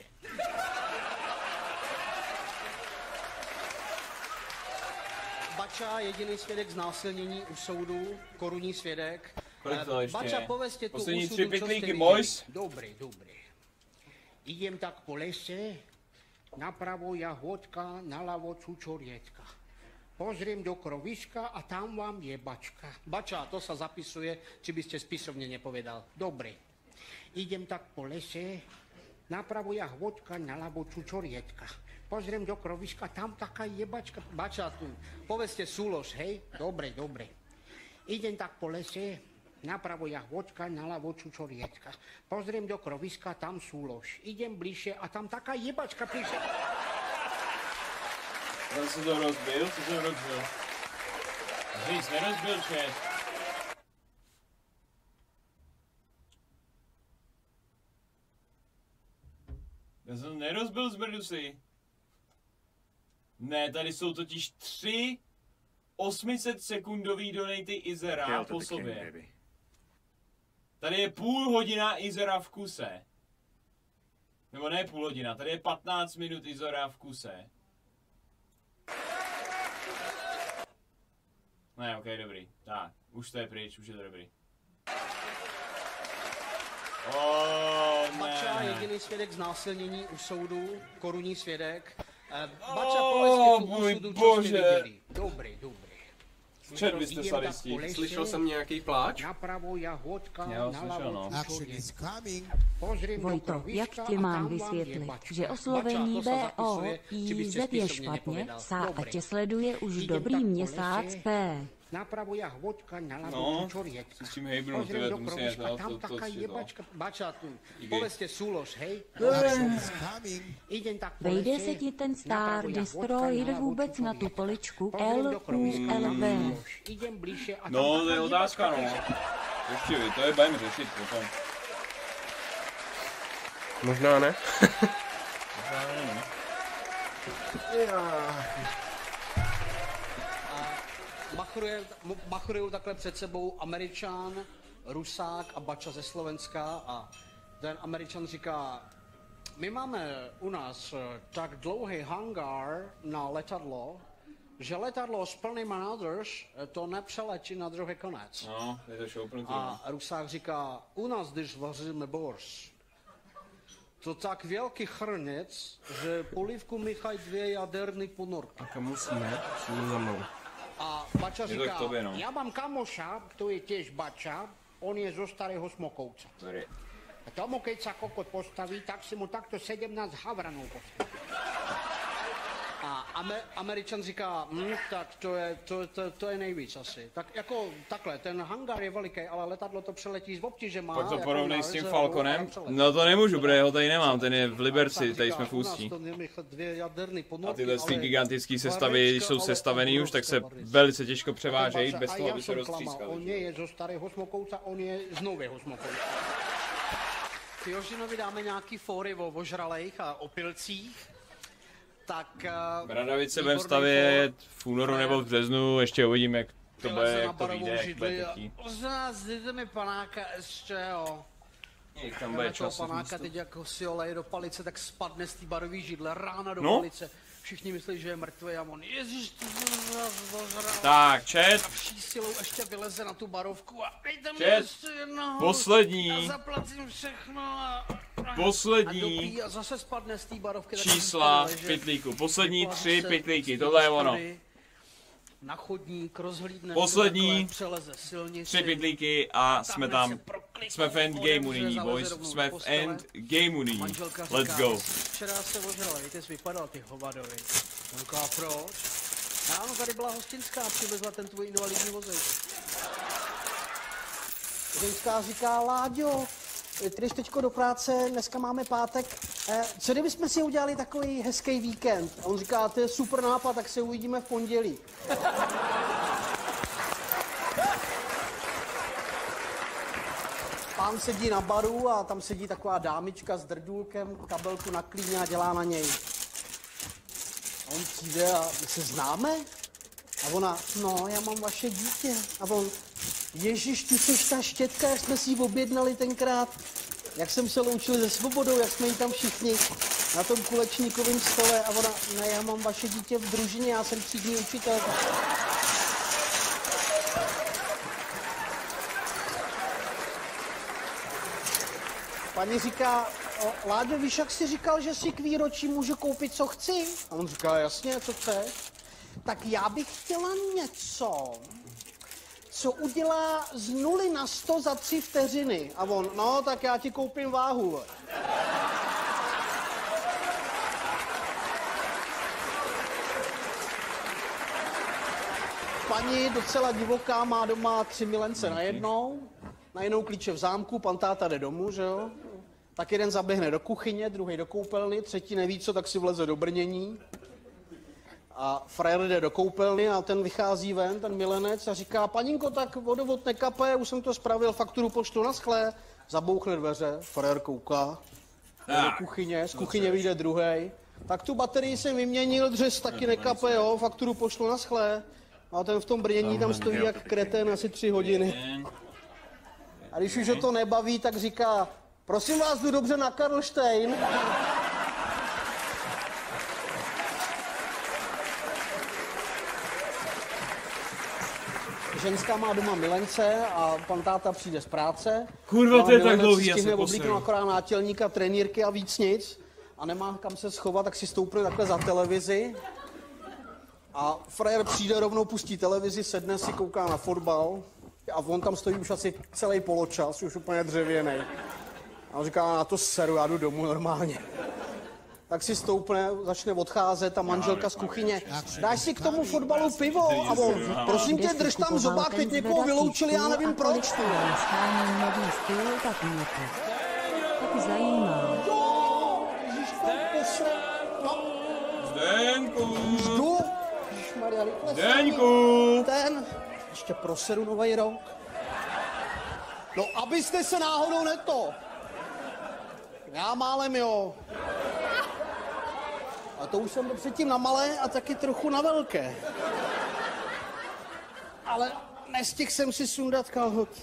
Bača, jediný svědek znásilnění u soudu, korunní svědek. Kolik to ještě Bača, je? povedzte tu Poslední úsudu, tři čo ste pitlíky, videli. boys. Dobré, dobré. Idem tak po lese, napravo jahôdka, naľavo čučorietka. Pozriem do kroviska a tam vám je bačka. Bača, to sa zapisuje, či by ste spisovne nepovedal. Dobre. Idem tak po lese, napravo jahôdka, naľavo čučorietka. Pozriem do kroviska, tam taká je bačka. Bača, tu, povedzte súlož, hej? Dobre, dobre. Idem tak po lese, napravo jahôdka, naľavo čučorietka. Pozriem do kroviska, tam súlož. Idem bližšie a tam taká jebačka píše. Tam se to rozbil, co jsem rozbil? Říct, nerozbil čet. Já jsem nerozbil zmrdusy. Ne, tady jsou totiž tři osm set sekundový donaty Izera po sobě. Tady je půl hodina Izera v kuse. Nebo ne půl hodina, tady je patnáct minut Izera v kuse. Ne, ok, dobrý. Tak, už to je pryč, už je to dobrý. Oh, ne. Bača, jediný svědek znásilnění u soudu, korunní svědek. Bača, Oh, povedzte tu můj úsudu, čo bože. ste videli. Dobrý, dobrý. Čet, vy jste sadisti. Slyšel jsem nějaký pláč? Napravo jahôdka, Já ho slyšel, no. naľavo Pozriem do Vojto, kroviska jak ti a tam mám vám je vysvětlit, bačka. že oslovení Bača, to sa B O zapisuje, či by I ste Z je spisovne špatně, nepovedal. sa a Dobre. tě sleduje už Idem dobrý tak po měsíc lese. P. Napravo jahôdka, naľavo No, čučorietka. s tím hejbnu, Pozriem tyhle, do to musí kroviska, jet, tam to- to taká si to. jebačka. Bača, tu, Díky. povedzte súlož, hej? Idem tak po Vejde lese, se ti ten Star napravo jahôdka, Destroyer naľavo vůbec na tu čučorietka. poličku Pozriem L do U kroviska, L tam V? súlož. Idem bližšie a tam No, taká to je otázka, jebačka no. píše. Ještě vy, to je budeme řešit potom. Možná ne. Machrují takhle před sebou Američan, Rusák a Bača ze Slovenska a ten Američan říká, my máme u nás eh, tak dlouhý hangár na letadlo, že letadlo s plnýma nádrž eh, to nepřeletí na druhý konec. No, je to šoupnutý. A Rusák říká, u nás, když vaříme borš, to tak velký chrnec, že polívku míchají dvě jaderné ponorky. Tak musíme, musíme za mnou. A Bača Je to říká, k tobě, no. já mám kamoša, to je těž Bača, on je zo starého Smokovca. Sorry. A tomu, keď sa kokot postaví, tak si mu takto sedemnásť havranov postaví. A Amer, Američan říká, hm, tak to je, to, to, to je nejvíc asi. Tak jako takhle, ten hangár je veliký, ale letadlo to přeletí s obtížema. Pak to jako porovnej na s tím rezervu, Falconem? ale přeletí. No to nemůžu, protože ho tady nemám, ten je v Tak Liberci, tady říká, jsme v u nás Ústí. to nemíchat dvě jaderný ponorky, A tyhle ty ale gigantické sestavy, když jsou vařečka, ale sestavený už, tak se obrovské vařečky. velice těžko převážejí, Bača, bez a toho, já aby se jsem klamal, roztřískali. on je zo starého Smokovca, on je z nového Smokovca. Ty Jožinovi dáme nějaký fóry o ožralejch a o pilcích. Tak... Uh, Bradavice budeme stavět v únoru nebo v březnu, ještě uvidíme, jak to bude, jak to vyjde, jak bude chtít. Možná zdejte mi panáka ještě, jo. Jak tam bude čas. Panáka teď jako si oleje do palice, tak spadne z té barové židle, rána do no? palice. Všichni myslí, že je mrtvý a on, ježiš, to zazral. Tak, čet. A vší silou ještě vyleze na tu barovku a dejte mi čet. ještě jednoho. Poslední. A zaplatím všechno a... Poslední. A, a zase spadne z té barovky. Čísla v pytlíku. Poslední tři pytlíky, tohle je ono. Na chodník, rozhlídne poslední takhle, přeleze silnici, tři pytlíky a jsme tam, jsme v endgameu nyní, boys, jsme v endgameu nyní, let's go. Včera se ožral, víte, jsi vypadal ty hovadovi. Říká, proč? Ráno tady byla hostinská, přivezla ten tvůj invalidní vozík. Ženská říká, Láďo, ty jdeš teďko do práce, dneska máme pátek, eh, co kdybychom si udělali takový hezký víkend? A on říká, to je super nápad, tak se uvidíme v pondělí. Pán sedí na baru a tam sedí taková dámička s drdůlkem, kabelku na klíně a dělá na něj. A on přijde a my se známe? A ona, no, já mám vaše dítě. A on, Ježíš, ty jsi ta štětka, jak jsme si ji objednali tenkrát. Jak jsem se loučil se Svobodou, jak jsme jí tam všichni na tom kulečníkovém stole. A ona, ne, já mám vaše dítě v družině, já jsem třídní učitel. Paní říká, Láďo, víš, jak jsi říkal, že si k výročí můžu koupit, co chci? A on říká, jasně, co chceš? Tak já bych chtěla něco, co udělá z nuly na sto za tři vteřiny. A on, no, tak já ti koupím váhu. Paní docela divoká, má doma tři milence najednou, najednou klíče v zámku, pan táta jde domů, že jo? Tak jeden zaběhne do kuchyně, druhý do koupelny, třetí neví co, tak si vleze do brnění. A frajer jde do koupelny a ten vychází ven, ten milenec, a říká, paninko, tak vodovod nekape, už jsem to spravil, fakturu pošlu na schlé. Zabouchne dveře, frajer kouká, jde do kuchyně, z kuchyně vyjde druhej. Tak tu baterii jsem vyměnil, dřez taky nekape, jo, fakturu pošlu na schlé. A ten v tom brnění tam stojí jak kretén asi tři hodiny. A když už ho to nebaví, tak říká, prosím vás, jdu dobře na Karlštejn. Ženská má doma milence a pan táta přijde z práce. Kurva, to je tak dlouhý, já stihne se oblíknout akorát nátělníka, trenýrky a víc nic. A nemá kam se schovat, tak si stoupne takhle za televizi. A frajer přijde, rovnou pustí televizi, sedne si, kouká na fotbal. A on tam stojí už asi celý poločas, už úplně dřevěnej. A on říká, na to seru, já jdu domů normálně. Tak si stoupne, začne odcházet a manželka z kuchyně. Dáš si k tomu fotbalu pivo? A on, prosím tě, drž tam zobák, teď někoho vyloučili, já nevím proč. Schání nový styl, tak mě to tak zajímá. Ježiš, to posle. No. Zdenku! Jdu. Ježišmarja, rychle se. Zdenku! Ten, ještě proseru nový rok. No, abyste se náhodou neto. Já málem, jo. A to už jsem byl předtím na malé a taky trochu na velké. Ale nestihl jsem si sundat kalhoty.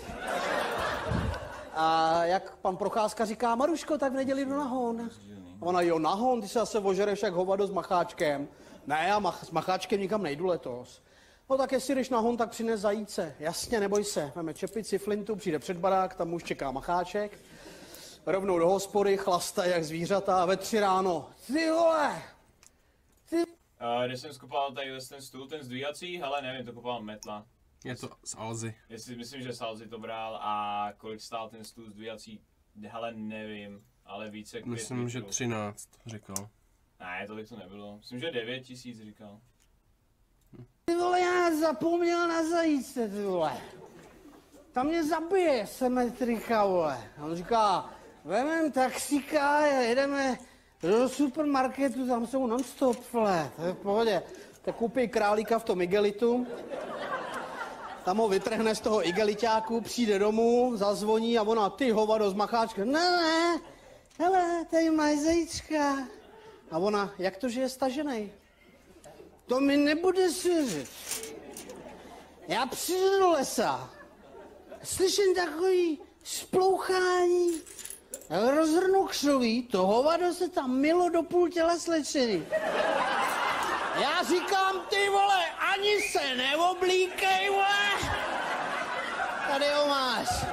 A jak pan Procházka říká, Maruško, tak v neděli jdu na hon. A ona, jo, na hon, ty se zase ožereš jak hovado s macháčkem. Ne, já mach, s macháčkem nikam nejdu letos. No tak jestli jdeš na hon, tak přines zajíce. Jasně, neboj se. Veme čepici, flintu, přijde před barák, tam už čeká macháček. Rovnou do hospody, chlasta jak zvířata a ve tři ráno. Ty vole! Ty... Uh, když jsem skupal tady ten stůl, ten zdvíjací, hele nevím, to kupoval Metla. Je to z Alzy. Jestli myslím, že Salzy to bral a kolik stál ten stůl zdvíjací, hele nevím, ale více jak Myslím, že třináct, říkal. Ne, tolik to nebylo, myslím, že devět tisíc říkal. Ty vole, já zapomněl na zajíce, ty vole. Tam mě zabije semetrika, vole. A on říká, vemem taxíka a jedeme do supermarketu, tam jsou non-stop, vole. To je v pohodě. Tak koupí králíka v tom igelitu. Tam ho vytrhne z toho igeliťáku, přijde domů, zazvoní a ona, ty hovado z macháčka. Ne, ne, hele, tady máš zajíčka. A ona, jak to, že je stažený? To mi nebude svěřit. Já přijdu do lesa, slyším takový splouchání, rozhrnu křoví, to hovado se tam milo do půl těla slečeny. Já říkám, ty vole, ani se neoblíkej, vole! Tady ho máš.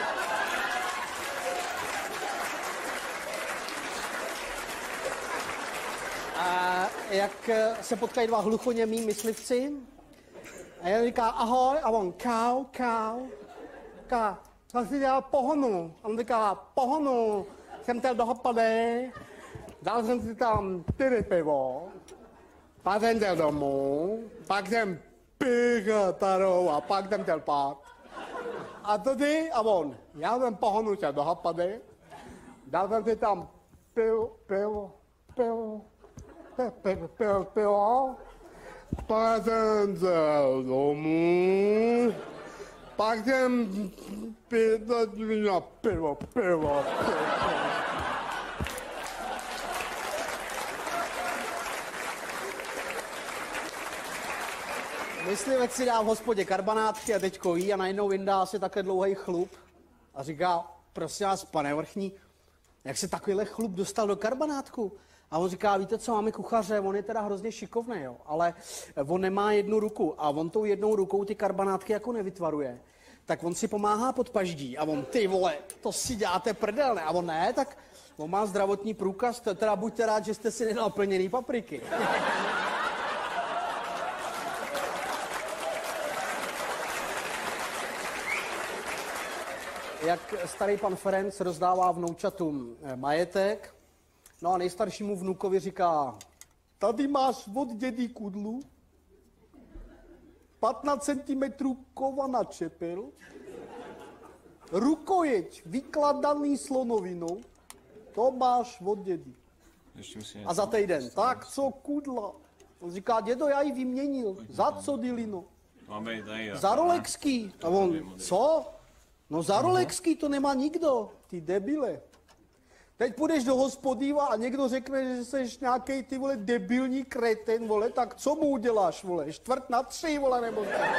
A jak se potkají dva hluchoněmí myslivci, a já říká ahoj, a on kau, kau. Říká, co si dělal pohonu? A on říká, pohonu, jsem chtěl do hospody, dal jsem si tam čtyři pivo, pak jsem chtěl domů, pak jsem píchl tarou a pak jsem chtěl pát. A to ty? A on, já jsem pohonu šel do hospody, dal jsem si tam pivo, pivo, pivo, pivo, pivo, pivo, pak jsem šel domů, pak jsem pivo, pivo, pivo, pivo. Myslivec si dá v hospodě karbanátky a teďko jí a najednou vyndá si takhle dlouhý chlup a říká, prosím vás, pane vrchní, jak se takovýhle chlup dostal do karbanátku? A on říká, víte co, máme kuchaře, on je teda hrozně šikovný, jo, ale on nemá jednu ruku a on tou jednou rukou ty karbanátky jako nevytvaruje. Tak on si pomáhá pod paždí a on, ty vole, to si děláte prdel, ne? A on ne, tak on má zdravotní průkaz, teda buďte rád, že jste si nedal plněný papriky. Jak starý pan Ferenc rozdává vnoučatům majetek, no a nejstaršímu vnukovi říká, tady máš od dědy kudlu, patnáct centimetrů kova na čepel, rukojeť vykladaný slonovinou, to máš od dědy. A za týden, tak co kudla? On říká, dědo, já ji vyměnil. Za co, Dilino? Za Rolexký. A on, co? No za Rolexký to nemá nikdo, ty debile. Teď půjdeš do hospody a někdo řekne, že jsi nějaký ty vole debilní kreten, vole, tak co mu uděláš, vole, čtvrt na tři, vole, nebo tak.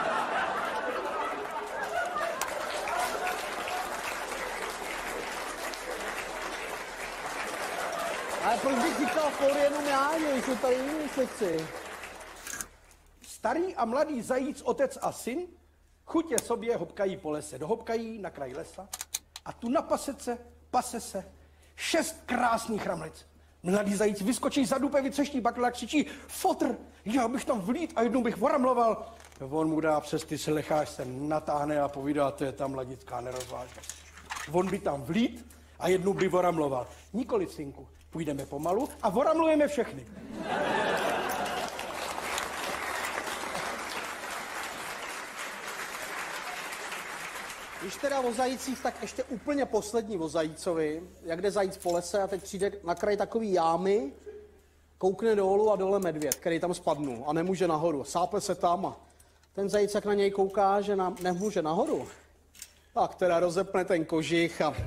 Ale proč bych říkal fóry jenom já, jsou tady jiní myslivci. Starý a mladý zajíc, otec a syn, chutě sobě hopkají po lese, dohopkají na kraj lesa a tu na pasece, pase se, šest krásných ramlic. Mladý zajíc vyskočí za dupe, vytřeští bakla, křičí, fotr, já bych tam vlít a jednou bych voramloval. On mu dá přes ty selecháš, se natáhne a povídá, to je ta mladická nerozvážnost. On by tam vlít a jednou by voramloval. Nikoliv, synku, půjdeme pomalu a voramlujeme všechny. Když teda o zajících, tak ještě úplně poslední o zajícovi. Jak jde zajíc po lese a teď přijde na kraj takový jámy, koukne dolů a dole medvěd, který tam spadnul a nemůže nahoru. Sápe se tam a ten zajíc jak na něj kouká, že na, nemůže nahoru. Tak teda rozepne ten kožich a...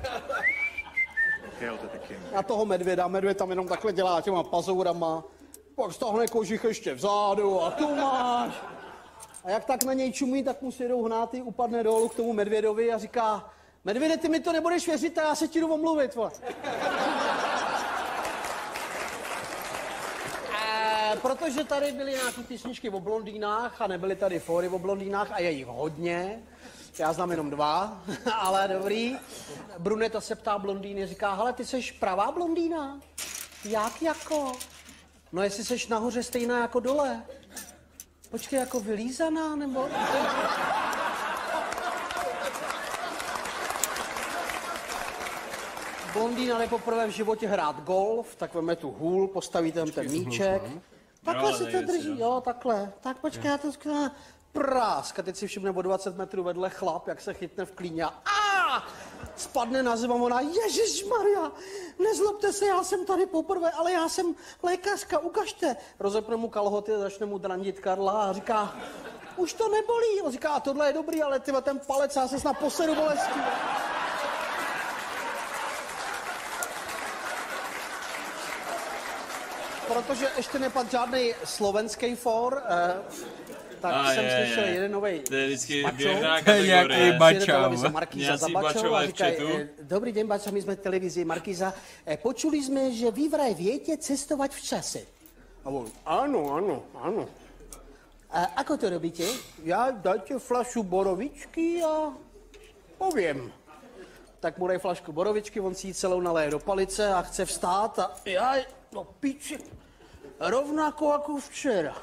a toho medvěda, medvěd tam jenom takhle dělá těma pazourama, pak stáhne kožich ještě vzadu a tu máš. A jak tak na něj čumí, tak mu sjedou hnáty, upadne dolů k tomu medvědovi a říká, medvěde, ty mi to nebudeš věřit a já se ti jdu omluvit, vole. E, protože tady byly nějaké písničky o blondýnách a nebyly tady fóry o blondýnách a je jich hodně. Já znám jenom dva, ale dobrý. Bruneta se ptá blondýny, říká, hele, ty seš pravá blondýna? Jak jako? No jestli seš nahoře stejná jako dole. Počkej, jako vylízaná, nebo... Blondýna jde poprvé v životě hrát golf, tak veme tu hůl, postaví tam ten míček. Takhle si to drží, jo, takhle. Tak počkej, já to skvělá. Prásk. A teď si všimne o dvacet metrů vedle chlap, jak se chytne v klíně a spadne na zem a ona, ježišmarja, nezlobte se, já jsem tady poprvé, ale já jsem lékařka, ukažte. Rozepne mu kalhoty, začne mu drandit Karla a říká, už to nebolí. On říká, tohle je dobrý, ale tyhle ten palec, já se snad poseru bolestí. protože ještě nepadl žádný slovenský for, eh, tak A jsem je, slyšel je. jeden nový To je vždycky Bačou. běžná To je nějaký kategorie. bač- Přijede televize Markíza za Nějací Bačou a bačové v říkají, chatu. eh, dobrý den, Bača, my jsme televizi Markíza. Eh, počuli jsme, že vy vraj viete cestovať v čase. A on, ano, ano, ano. A ako to robíte? Já dajte flašu borovičky a povím. Tak mu dej flašku borovičky, on si ji celou naleje do palice a chce vstát a já, no piči, rovnako jako včera.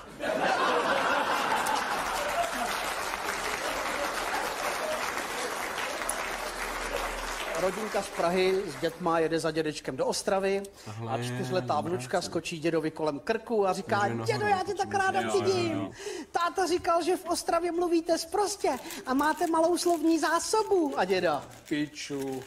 Rodinka z Prahy s dětma jede za dědečkem do Ostravy a čtyřletá vnučka skočí dědovi kolem krku a říká, dědo, já tě tak ráda vidím. Táta říkal, že v Ostravě mluvíte sprostě a máte malou slovní zásobu. A děda, piču.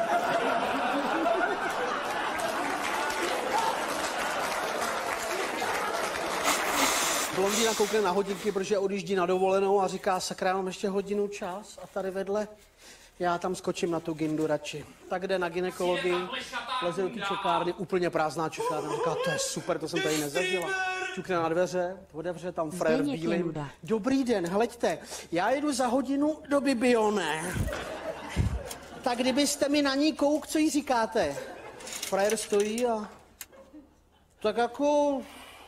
Blondýna koukne na hodinky, protože odjíždí na dovolenou a říká, sakra, mám ještě hodinu čas a tady vedle já tam skočím na tu gindu radši. Tak jde na gynekologii, leze do té čekárny, úplně prázdná čekárna. Říká, to je super, to jsem tady nezažila. Čukne na dveře, otevře tam frér v bílým. Dobrý den, hleďte, já jedu za hodinu do Bibione. Tak kdybyste mi na ní kouk, co jí říkáte? Frér stojí a... Tak jako...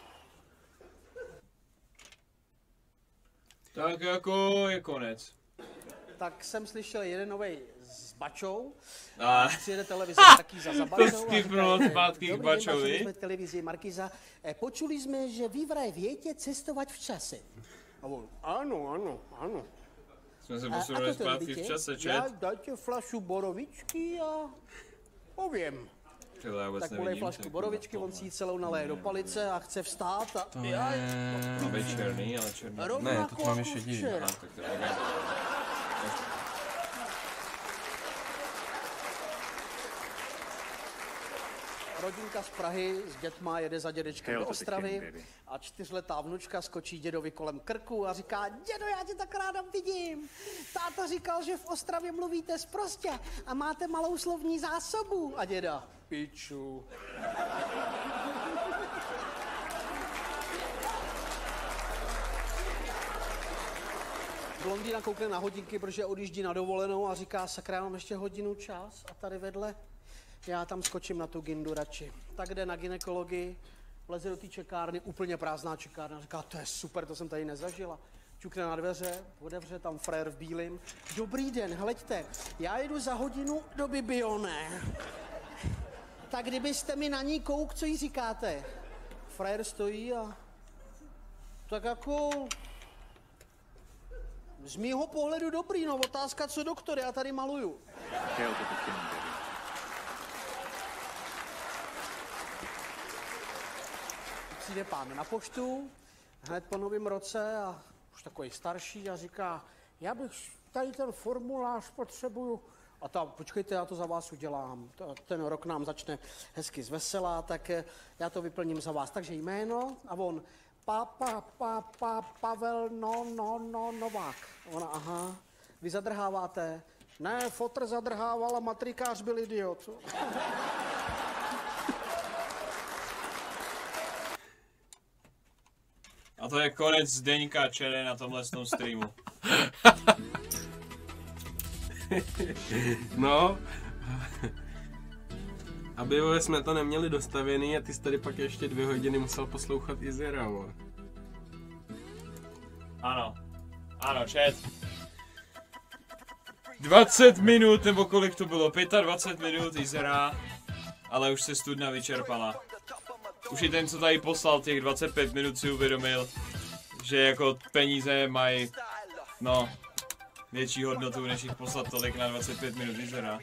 Tak jako je konec. Tak jsem slyšel jeden nový s Bačou. A Přijede televize Markíza za Bačou. to skipnul zpátky k Bačovi. Jsme televizi Markíza. Eh, počuli jsme, že vy vraj viete cestovať v čase. A on, ano, ano, ano. Jsme se A posunuli ako to zpátky robíte? v čase, Já čet. dajte flašu borovičky a povím. Tyhle, já vůbec Tak mu dej nevidím. flašku borovičky, on si ji celou naleje do palice a chce vstát a... To je... Máme černý, ale černý. Ne, to mám ještě divný. Aha, tak to je okay. Rodinka z Prahy s dětma jede za dědečkem do Ostravy a čtyřletá vnučka skočí dědovi kolem krku a říká, dědo, já tě tak ráda vidím. Táta říkal, že v Ostravě mluvíte sprostě a máte malou slovní zásobu. A děda, piču. Blondýna koukne na hodinky, protože odjíždí na dovolenou a říká, sakra, mám ještě hodinu čas a tady vedle já tam skočím na tu gindu radši. Tak jde na gynekologii, vleze do té čekárny, úplně prázdná čekárna. Říká, to je super, to jsem tady nezažila. Čukne na dveře, otevře tam frér v bílým. Dobrý den, hleďte, já jedu za hodinu do Bibione. Tak kdybyste mi na ní kouk, co jí říkáte? Frér stojí a... Tak jako... Z mýho pohledu dobrý, no otázka, co doktor, já tady maluju. Přijde pán na poštu, hned po novém roce a už takový starší a říká, já bych tady ten formulář potřebuju. A ta, počkejte, já to za vás udělám. Ten rok nám začne hezky zvesela, tak já to vyplním za vás. Takže jméno a on, pa, pa, pa, pa, Pavel, no, no, no, Novák. Ona, aha, vy zadrháváte. Ne, fotr zadrhával a matrikář byl idiot. A to je konec Zdeňka Čere na tomhle streamu. No. Aby jsme to neměli dostavený a ty jsi tady pak ještě dvě hodiny musel poslouchat Izera, vole. Ano. Ano, chat. dvacet minut, nebo kolik to bylo? dvacet pět minut Izera. Ale už se studna vyčerpala. Už i ten, co tady poslal těch dvacet pět minut, si uvědomil, že jako peníze mají, no, větší hodnotu, než jich poslat tolik na dvacet pět minut Izera.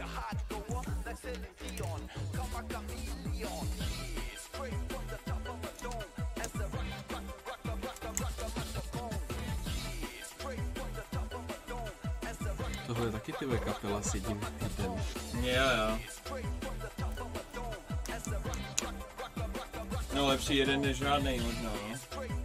Come a chameleon, yeah, straight from the top of my tohle je taky ty kapela s jedním hitem. Jo, jo. No lepší jeden než žádnej možná, no.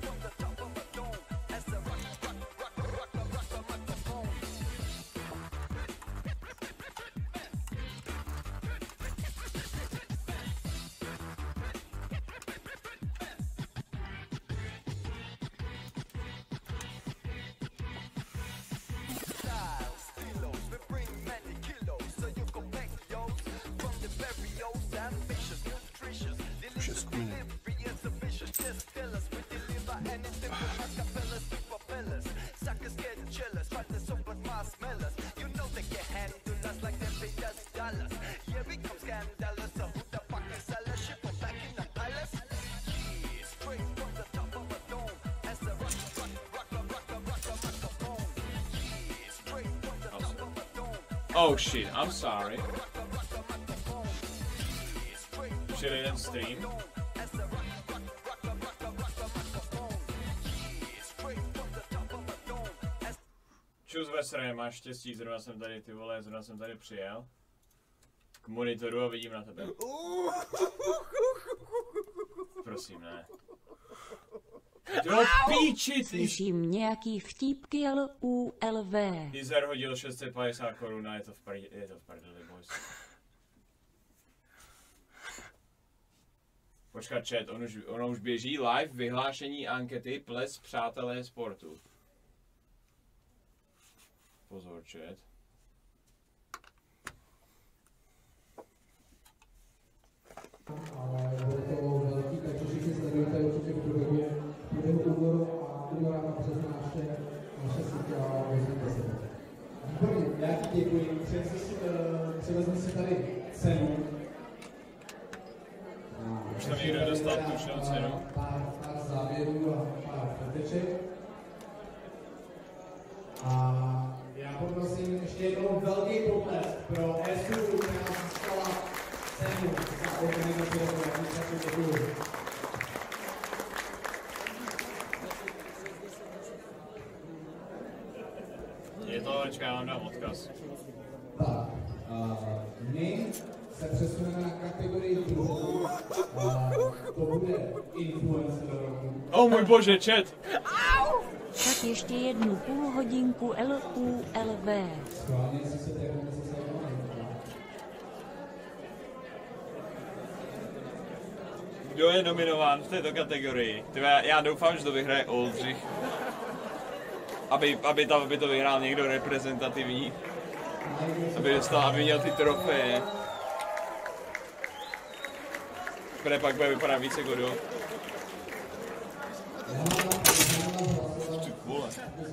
Šest minut. Oh shit, I'm sorry. Ještě jeden stream. Čus vesre, máš štěstí, zrovna jsem tady, ty vole, zrovna jsem tady přijel. K monitoru a vidím na tebe. Prosím, ne. Do píči, ty! Slyším nějaký vtípky L U L V. Izer hodil šest set padesát korun a je to v prdeli, je to v prdeli, boys. Počkat, chat, on už, ono už běží live vyhlášení ankety Ples přátelé sportu. Pozor, chat. Ale bude to velký, takže všichni sledujete určitě v průběhu průběhu únoru a února na přes naše, naše sítě a rozvíjte se. Výborně, já ti děkuji. Přivezli si tady cenu. Už tam někdo dostal tučnou cenu. Pár, pár závěrů a pár foteček. A já poprosím ještě jednou velký potlesk pro Esu, která získala cenu za organizaci roku. Je to, počkej, já vám dám odkaz. Tak, uh, my se přesuneme na kategorii druhou. Uh, to bude influencer roku. Oh můj bože, chat! Tak ještě jednu půl hodinku L U L V. Schválně, jestli se tady můžete se Kdo je nominován v této kategorii? Tyve, já doufám, že to vyhraje Oldřich. Aby, aby, tam, aby to vyhrál někdo reprezentativní. Aby dostal, aby měl ty trofeje. Které pak bude vypadat více jako do. Ty vole.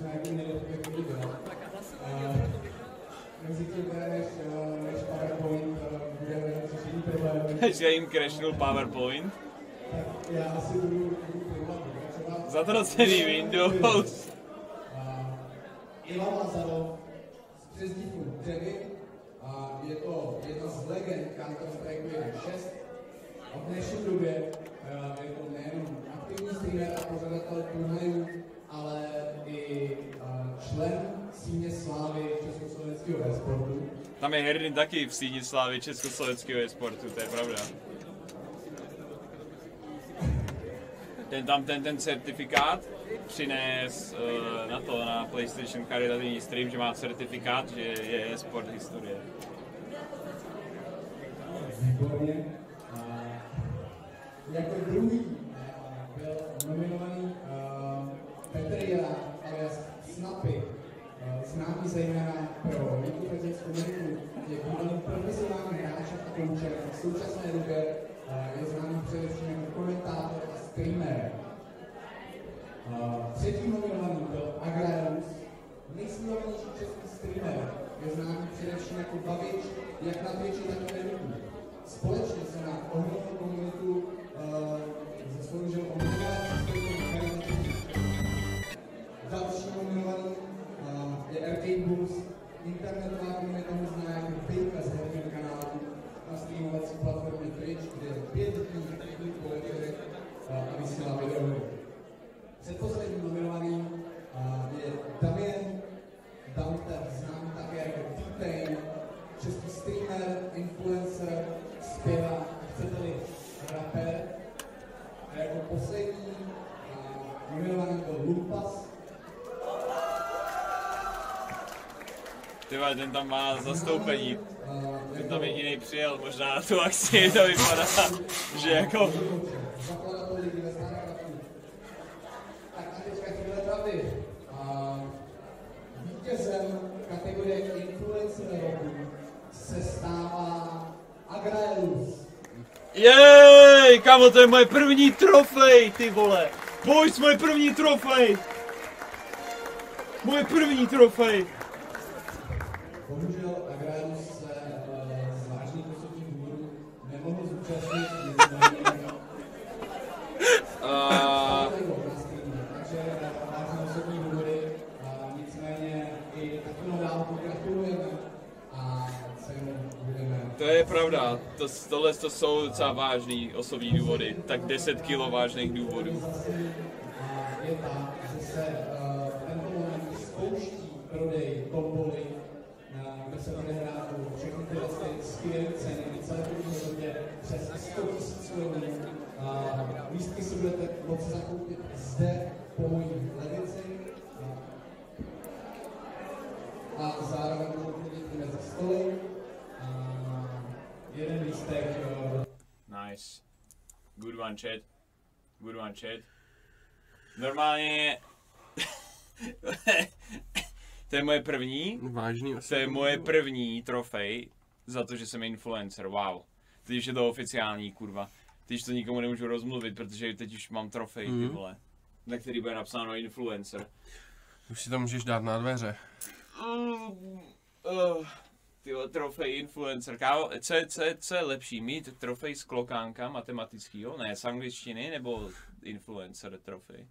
Že jim crashnul PowerPoint. Zatracený Windows. Ivan Lazarov z přezdívkou Dřevy a je to jedna z legend Counter-Strike jedna šest. A v dnešní době je to nejen aktivní streamer a pořadatel turnajů, ale i člen síně slávy československého e-sportu. Tam je Herdin taky v síni slávy československého e-sportu, to je pravda. Ten tam ten, ten certifikát přines uh, na to, na PlayStation charitativní stream, že má certifikát, že je e-sport historie. Výborně. Jako druhý byl nominovaný uh, Petr Jela, alias Snappy, uh, známý zejména pro League of Legends komunitu, je bývalý profesionální hráč a koučer. V současné době uh, je známý především jako komentátor a streamer. Uh, třetí nominovaný byl Agrarius, nejsledovanější český streamer, je známý především jako bavič, jak na Twitchi, tak na YouTube. Společně se na ohromnou komunitu uh, zasloužil o miliard příspěvků. Další nominovaný uh, je Arcade Bulls, internetová komunita ho zná jako Bejka z herního kanálu na streamovací platformě Twitch, kde je pět lidí po večerech uh, a vysílá videohry. Předposledním nominovaným uh, je Damien Dante, známý také jako influencer, zpěvák, chcete-li rapper. A jako poslední nominovaný byl Lumpas. Tyhle, ten tam má zastoupení. Ten tam jedinej přijel možná na tu akci, to vypadá, že jako... Zakladatel ligy ve Starcraftu. Tak a teďka chvíle pravdy. Vítězem kategorie Influencer roku se stává Agraelus. Jej, kámo, to je moje první trofej, ty vole. Pojď, moje první trofej. Moje první trofej. Bohužel Agraelus se uh, z vážných osobních důvodů nemohl zúčastnit. Uh... Takže vážné osobní důvody, uh, nicméně i takovou dálku gratulujeme a cenu budeme... To je pravda, to, tohle to jsou docela vážný osobní důvody, tak deset kilo vážných důvodů. Je ta, že se uh, tento moment spouští prodej tomboly, kde se odehrá všechny tyhle skvělé ceny, celé první hodně přes sto tisíc korun. Lístky si budete moci zakoupit zde po mojí levici a zároveň můžou chodit i mezi stoly. Jeden lístek. Nice. Good one, chat. Good one, chat. Normálně... To je moje první, Vážný to je moje první trofej za to, že jsem influencer, wow. Teď už je to oficiální, kurva. Teď už to nikomu nemůžu rozmluvit, protože teď už mám trofej, ty vole. Na který bude napsáno influencer. Už si to můžeš dát na dveře. Uh, uh, tyhle, trofej influencer, kámo, co je, co, je, co je lepší, mít trofej z klokánka matematického, ne, z angličtiny, nebo influencer trofej?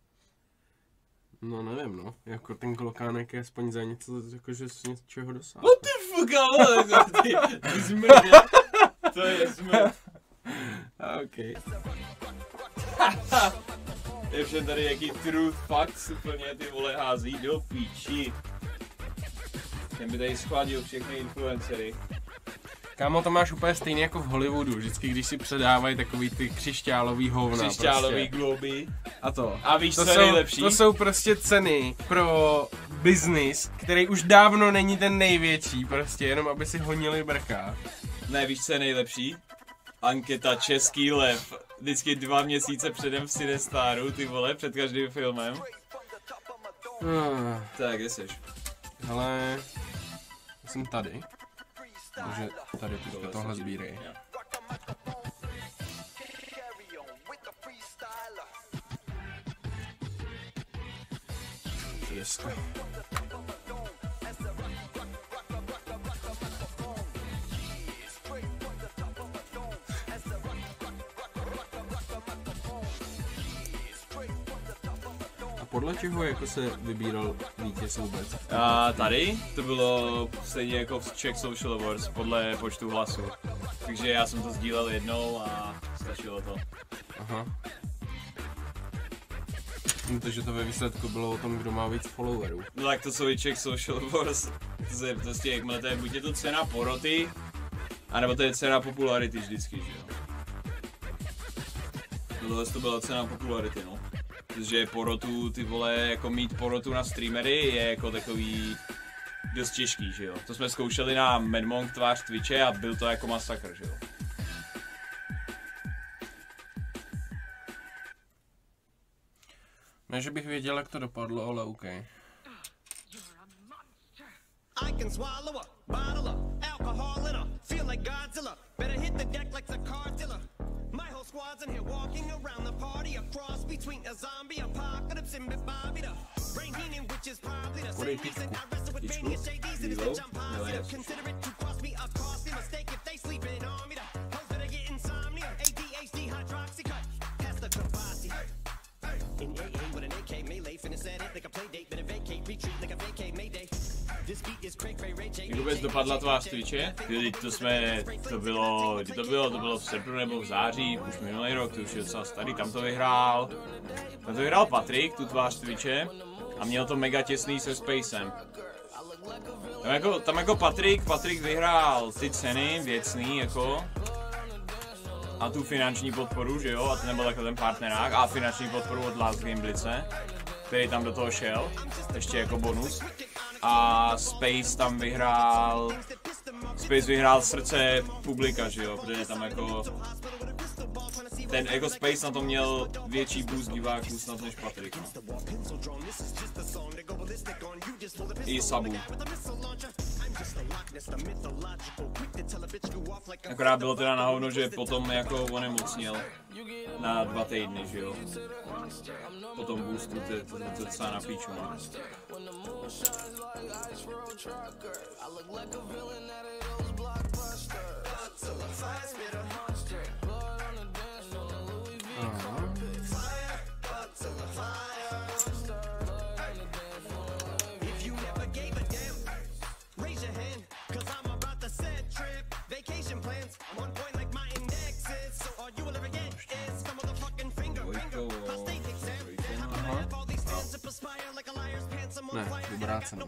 No nevím, no. Jako ten klokánek je aspoň za něco, jakože z něčeho dosáhl. What the fuck, ale ty, ty zmrt, ja? To je zmrt. Okej. Je všem tady jaký truth facts úplně ty vole hází do píči. Ten by tady schladil všechny influencery. Kámo, to máš úplně stejný jako v Hollywoodu, vždycky když si předávají takový ty křišťálový hovna. Křišťálový prostě. globy. A to. A víš, to co je jsou, nejlepší? To jsou prostě ceny pro biznis, který už dávno není ten největší, prostě jenom aby si honili brka. Ne, víš, co je nejlepší? Anketa Český lev. Vždycky dva měsíce předem v Cinestaru, ty vole, před každým filmem. Hmm. Tak, kde jsi? Hele, jsem tady. Takže tady teďka tohle sbírej. Jest. Podle čeho jako se vybíral vítěz vůbec? A tady to bylo stejně jako v Czech Social Awards podle počtu hlasů. Takže já jsem to sdílel jednou a stačilo to. Aha. Takže to ve výsledku bylo o tom, kdo má víc followerů. No tak to jsou i Czech Social Awards. To je prostě, jakmile to je buď je to cena poroty, anebo to je cena popularity vždycky, že jo. Tohle to byla cena popularity, no. Protože porotu, ty vole, jako mít porotu na streamery je jako takový dost těžký, že jo. To jsme zkoušeli na Madmonk tvář Twitche a byl to jako masakr, že jo. Ne, že bych věděl, jak to dopadlo, ale OK. I can swallow a bottle of alcohol in a feel like Godzilla. Better hit the deck like the Cartilla. My whole squad's in here walking around the party, a cross between a zombie apocalypse and Bobby the brain meaning, which is probably the same reason I wrestle with Benny and Shades and it's I'm positive. Consider it to cost me a costly mistake if they sleeping on me. The hoes that I get insomnia, A D H D, hydroxy cut, pass the Kavasi. In A A with an A K melee, finna set it like a play date, better vacate, retreat like a vacate mayday. Jak vůbec dopadla tvář Twitche? Teď to jsme, to bylo, kdy to bylo, to bylo v srpnu nebo v září, už minulý rok, to už je docela starý, tam to vyhrál, tam to vyhrál Patrik, tu tvář Twitche, a měl to mega těsný se Spacem. Tam jako, tam jako Patrik, Patrik vyhrál ty ceny věcný jako a tu finanční podporu, že jo, a ten byl jako ten partnerák a finanční podporu od Last Gameblice, který tam do toho šel, ještě jako bonus. A Space tam vyhrál, Space vyhrál srdce publika, že jo, protože tam jako, ten jako Space na to měl větší boost diváků snad než Patrik, no. I Sabu. Akorát bylo teda na hovno, že potom jako onemocněl na dva týdny, že jo. Potom boostu, to je docela na píču, no. Ne, dobrá cena.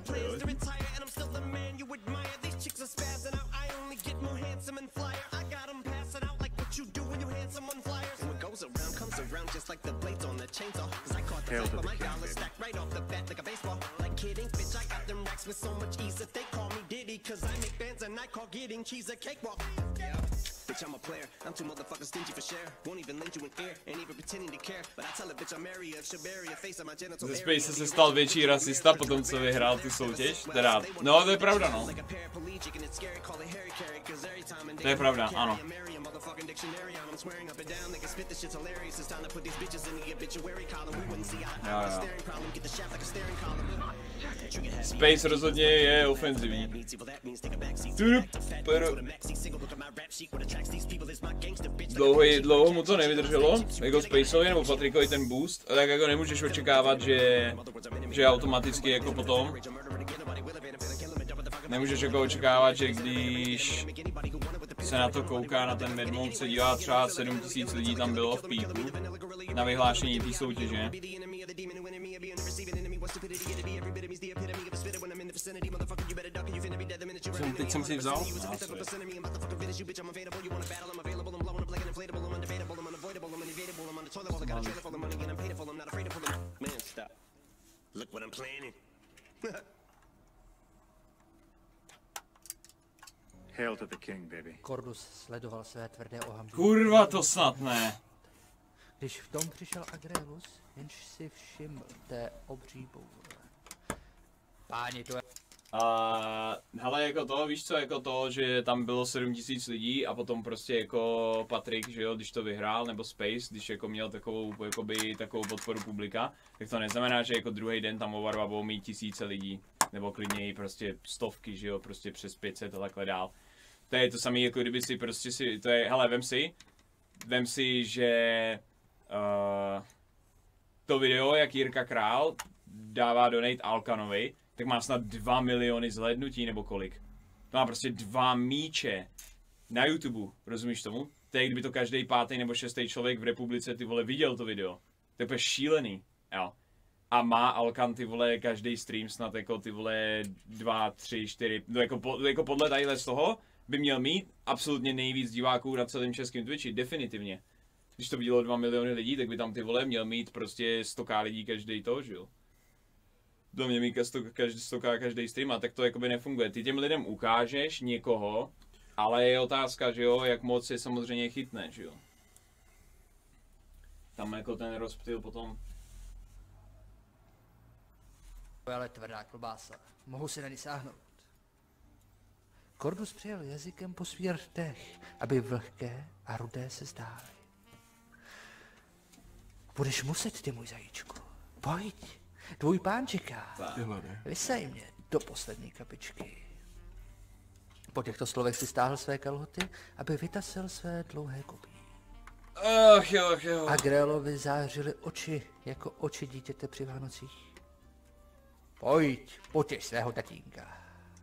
Bitch, I'm a player. I'm too motherfucking stingy for share. Won't even lend you an ear, ain't even pretending to care. But I tell a bitch I'm Mary if she bury a face on my genital. Ze Space se stal větší rasista potom, co vyhrál tu soutěž. Teda, no to je pravda, no. To je pravda, ano. Jo, jo. Space rozhodně je ofenzivní. Dlouho, dlouho mu to nevydrželo, jako Spaceovi nebo Patrikovi ten boost, tak jako nemůžeš očekávat, že, že automaticky jako potom nemůžeš jako očekávat, že když se na to kouká, na ten Medmode se dívá třeba sedm tisíc lidí tam bylo v píku na vyhlášení té soutěže. Jsem, teď jsem si vzal. Hail to the king, baby. Cordus sledoval své tvrdé ohamby. Kurva, to snad ne. Když v tom přišel Agrelus, jenž si všiml té obří bouře. Páni, to je... A hele, jako to, víš co, jako to, že tam bylo sedm tisíc lidí a potom prostě jako Patrik, že jo, když to vyhrál, nebo Space, když jako měl takovou, jakoby, takovou podporu publika, tak to neznamená, že jako druhý den tam oba dva budou mít tisíce lidí, nebo klidně i prostě stovky, že jo, prostě přes pět set a takhle dál. To je to samé, jako kdyby si prostě si, to je, hele, vem si, vem si, že uh, to video, jak Jirka Král dává donate Alkanovi, tak má snad dva miliony zhlédnutí nebo kolik. To má prostě dva míče na YouTube, rozumíš tomu? To je, kdyby to každý pátý nebo šestý člověk v republice ty vole viděl to video. To je úplně šílený, jo. A má Alkan ty vole každý stream snad jako ty vole dva, tři, čtyři, no jako, po, jako podle tadyhle z toho by měl mít absolutně nejvíc diváků na celém českém Twitchi, definitivně. Když to vidělo dva miliony lidí, tak by tam ty vole měl mít prostě sto ká lidí každý to, že jo. Do mě mít sto ká každý stream, a tak to jakoby nefunguje. Ty těm lidem ukážeš někoho, ale je otázka, že jo, jak moc je samozřejmě chytne, že jo. Tam jako ten rozptyl potom. To je ale tvrdá klobása. Mohu si na ní sáhnout. Cordus přijel jazykem po svých rtech, aby vlhké a rudé se zdály. Budeš muset, ty můj zajíčku. Pojď. Tvůj pán čeká. Vysej mě do poslední kapičky. Po těchto slovech si stáhl své kalhoty, aby vytasil své dlouhé kopí. Ach jo, jo. Agrelovi zářily oči, jako oči dítěte při Vánocích. Pojď, potěš svého tatínka.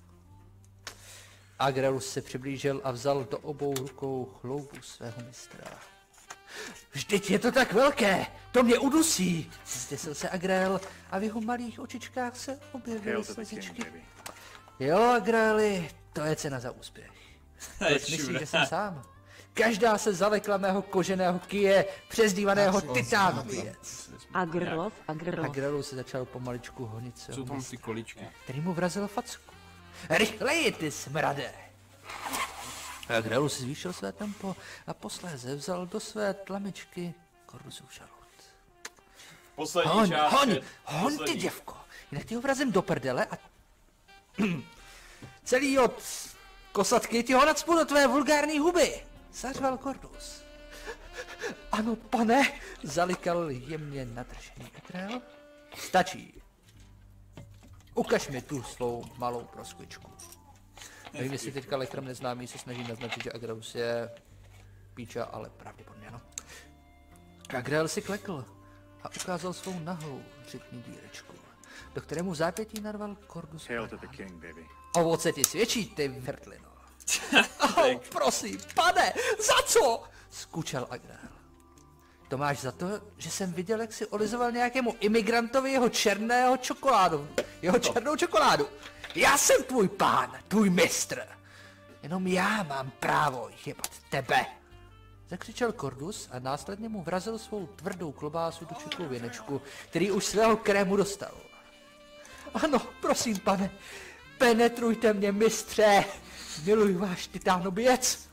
Agrelus se přiblížil a vzal do obou rukou chloubu svého mistra. Vždyť je to tak velké, to mě udusí, zděsil se Agrel a v jeho malých očičkách se objevily slzičky. Jo, Agráli, to je cena za úspěch. Proč myslíš, že jsem sám? Každá se zalekla mého koženého kije, přezdívaného Titánoviec. Agrlov, Agrlov. Agrelu se začal pomaličku honit svého Jsou tam mistra, ty količky. který mu vrazil facku. Rychleji, ty smrade! Agrelu si zvýšil své tempo a posléze vzal do své tlamičky Kordusův žalud. Poslední Hoň, část. hoň, hoň ty děvko, jinak ti ho vrazím do prdele a celý od kosatky ti ho nacpu do tvé vulgární huby, zařval Kordus. Ano, pane, zalikal jemně nadržený Agrel. Stačí. Ukaž mi tu svou malou proskvičku. Nevím, jestli teďka lektorem neznámý se snaží naznačit, že Agrelus je píča, ale pravděpodobně ano. Agrel si klekl a ukázal svou nahou řitní dírečku, do kterému v zápětí narval Kordus. Hail to the king, baby. Ovoce ti svědčí, ty vrtlino. Oh, prosím, pane, za co? Skučel Agrel. To máš za to, že jsem viděl, jak si olizoval nějakému imigrantovi jeho černého čokoládu. Jeho černou čokoládu. Já jsem tvůj pán, tvůj mistr. Jenom já mám právo jebat tebe. Zakřičel Kordus a následně mu vrazil svou tvrdou klobásu do čekou věnečku, který už svého krému dostal. Ano, prosím, pane, penetrujte mě, mistře. Miluji váš titánoběc.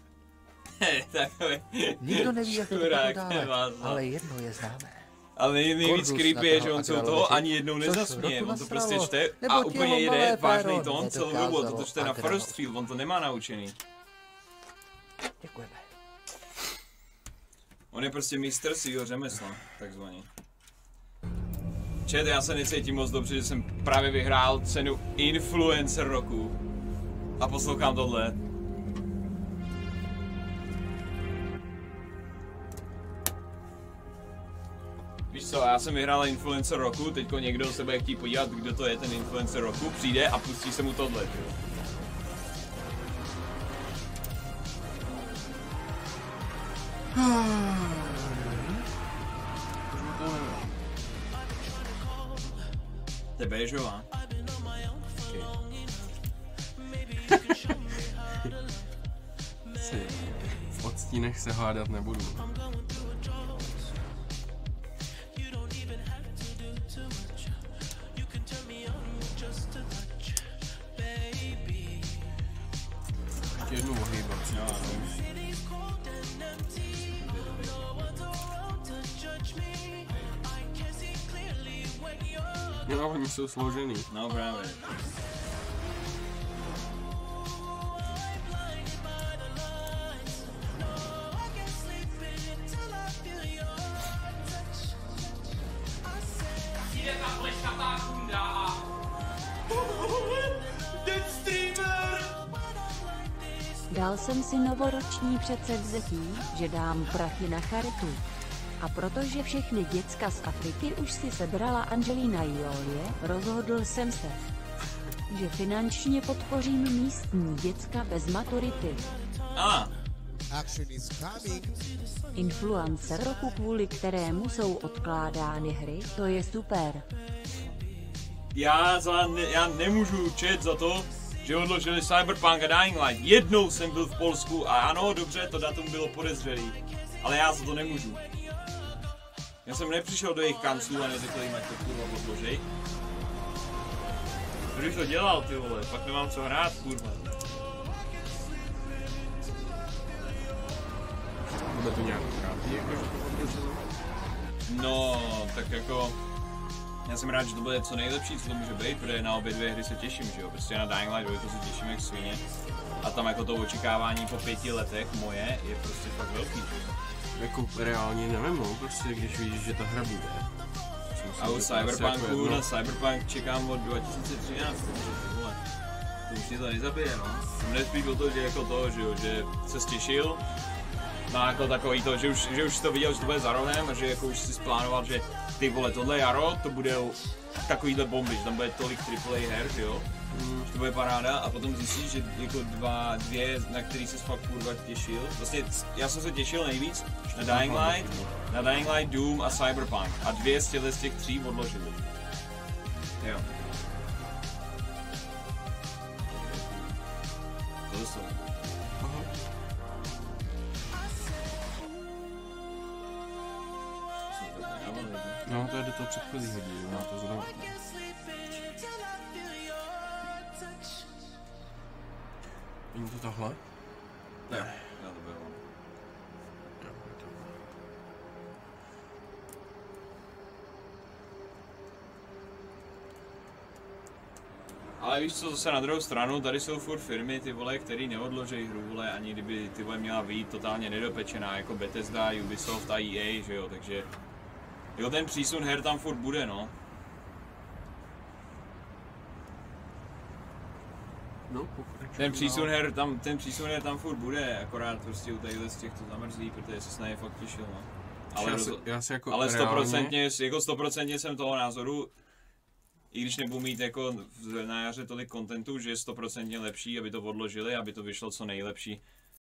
Nikdo neví, jak to dopadlo dále, ale jedno je známé. Ale nejvíc creepy je, že on se u toho ani jednou nezasměje, on to prostě čte a úplně jede vážnej tón celou dobu, a to čte na first field, on to nemá naučený. Děkujeme. On je prostě mistr svýho řemesla, takzvaně. Čet, já se necítím moc dobře, že jsem právě vyhrál cenu Influencer roku. A poslouchám tohle. Víš co, já jsem vyhrál Influencer roku, teďko někdo se bude chtít podívat, kdo to je ten Influencer roku, přijde a pustí se mu tohle, jo. To je béžová. V odstínech se hádat nebudu. Ještě jednu ohýbat. Jo, no. Jo, oni jsou složený. No právě. Jde ta pleškatá kunda a... Ten streamer! Dal jsem si novoroční předsevzetí, že dám prachy na charitu. A protože všechny děcka z Afriky už si sebrala Angelina Jolie, rozhodl jsem se, že finančně podpořím místní děcka bez maturity. A. Influencer roku, kvůli kterému jsou odkládány hry, to je super. Já, za ne, já nemůžu čet za to, že odložili Cyberpunk a Dying Light. Jednou jsem byl v Polsku a ano, dobře, to datum bylo podezřelý. Ale já za to nemůžu. Já jsem nepřišel do jejich kanclů a neřekl jim, ať to kurva odložej. Kdybych to dělal, ty vole, pak nemám co hrát, kurva. Bude to nějak krátý, jako No, tak jako... Já jsem rád, že to bude co nejlepší, co to může být, protože na obě dvě hry se těším, že jo. Prostě na Dying Light dvě se těším jak svině. A tam jako to očekávání po pěti letech moje je prostě fakt velký, že jo. Jako reálně nevím, no, prostě když vidíš, že ta hra bude. A u Cyberpunku, na Cyberpunk čekám od dva tisíce třináct, takže ty vole. To už mě to nezabije, no. Mne spíš bylo to, že jako to, že jo, že se stěšil. No jako takový to, že už, že už to viděl, že to bude za rohem a že jako už si splánoval, že ty vole, tohle jaro, to bude takovýhle bomby, že tam bude tolik triple A her, že jo. Mm. Že to bude paráda a potom zjistíš, že jako dva, dvě, na který se fakt kurva těšil. Vlastně já jsem se těšil nejvíc na Dying Light, na Dying Light, Doom a Cyberpunk. A dvě z těchto z těch tří odložili. Jo. To jsou. No, to je do toho předchozího dílu, no to znovu. Není to tohle? Ne, já to bylo. Ale víš co, zase na druhou stranu, tady jsou furt firmy, ty vole, který neodložejí hru, vole, ani kdyby ty vole měla vyjít totálně nedopečená, jako Bethesda, Ubisoft a E A, že jo, takže jo, ten přísun her tam furt bude, no. No, ten přísun her tam, ten přísun her tam furt bude, akorát prostě u tadyhle z těch to zamrzlí, protože se na ně fakt těšil, no. Ale, já si, já si jako ale stoprocentně, jako stoprocentně jsem toho názoru, i když nebudu mít jako na jaře tolik kontentu, že je stoprocentně lepší, aby to odložili, aby to vyšlo co nejlepší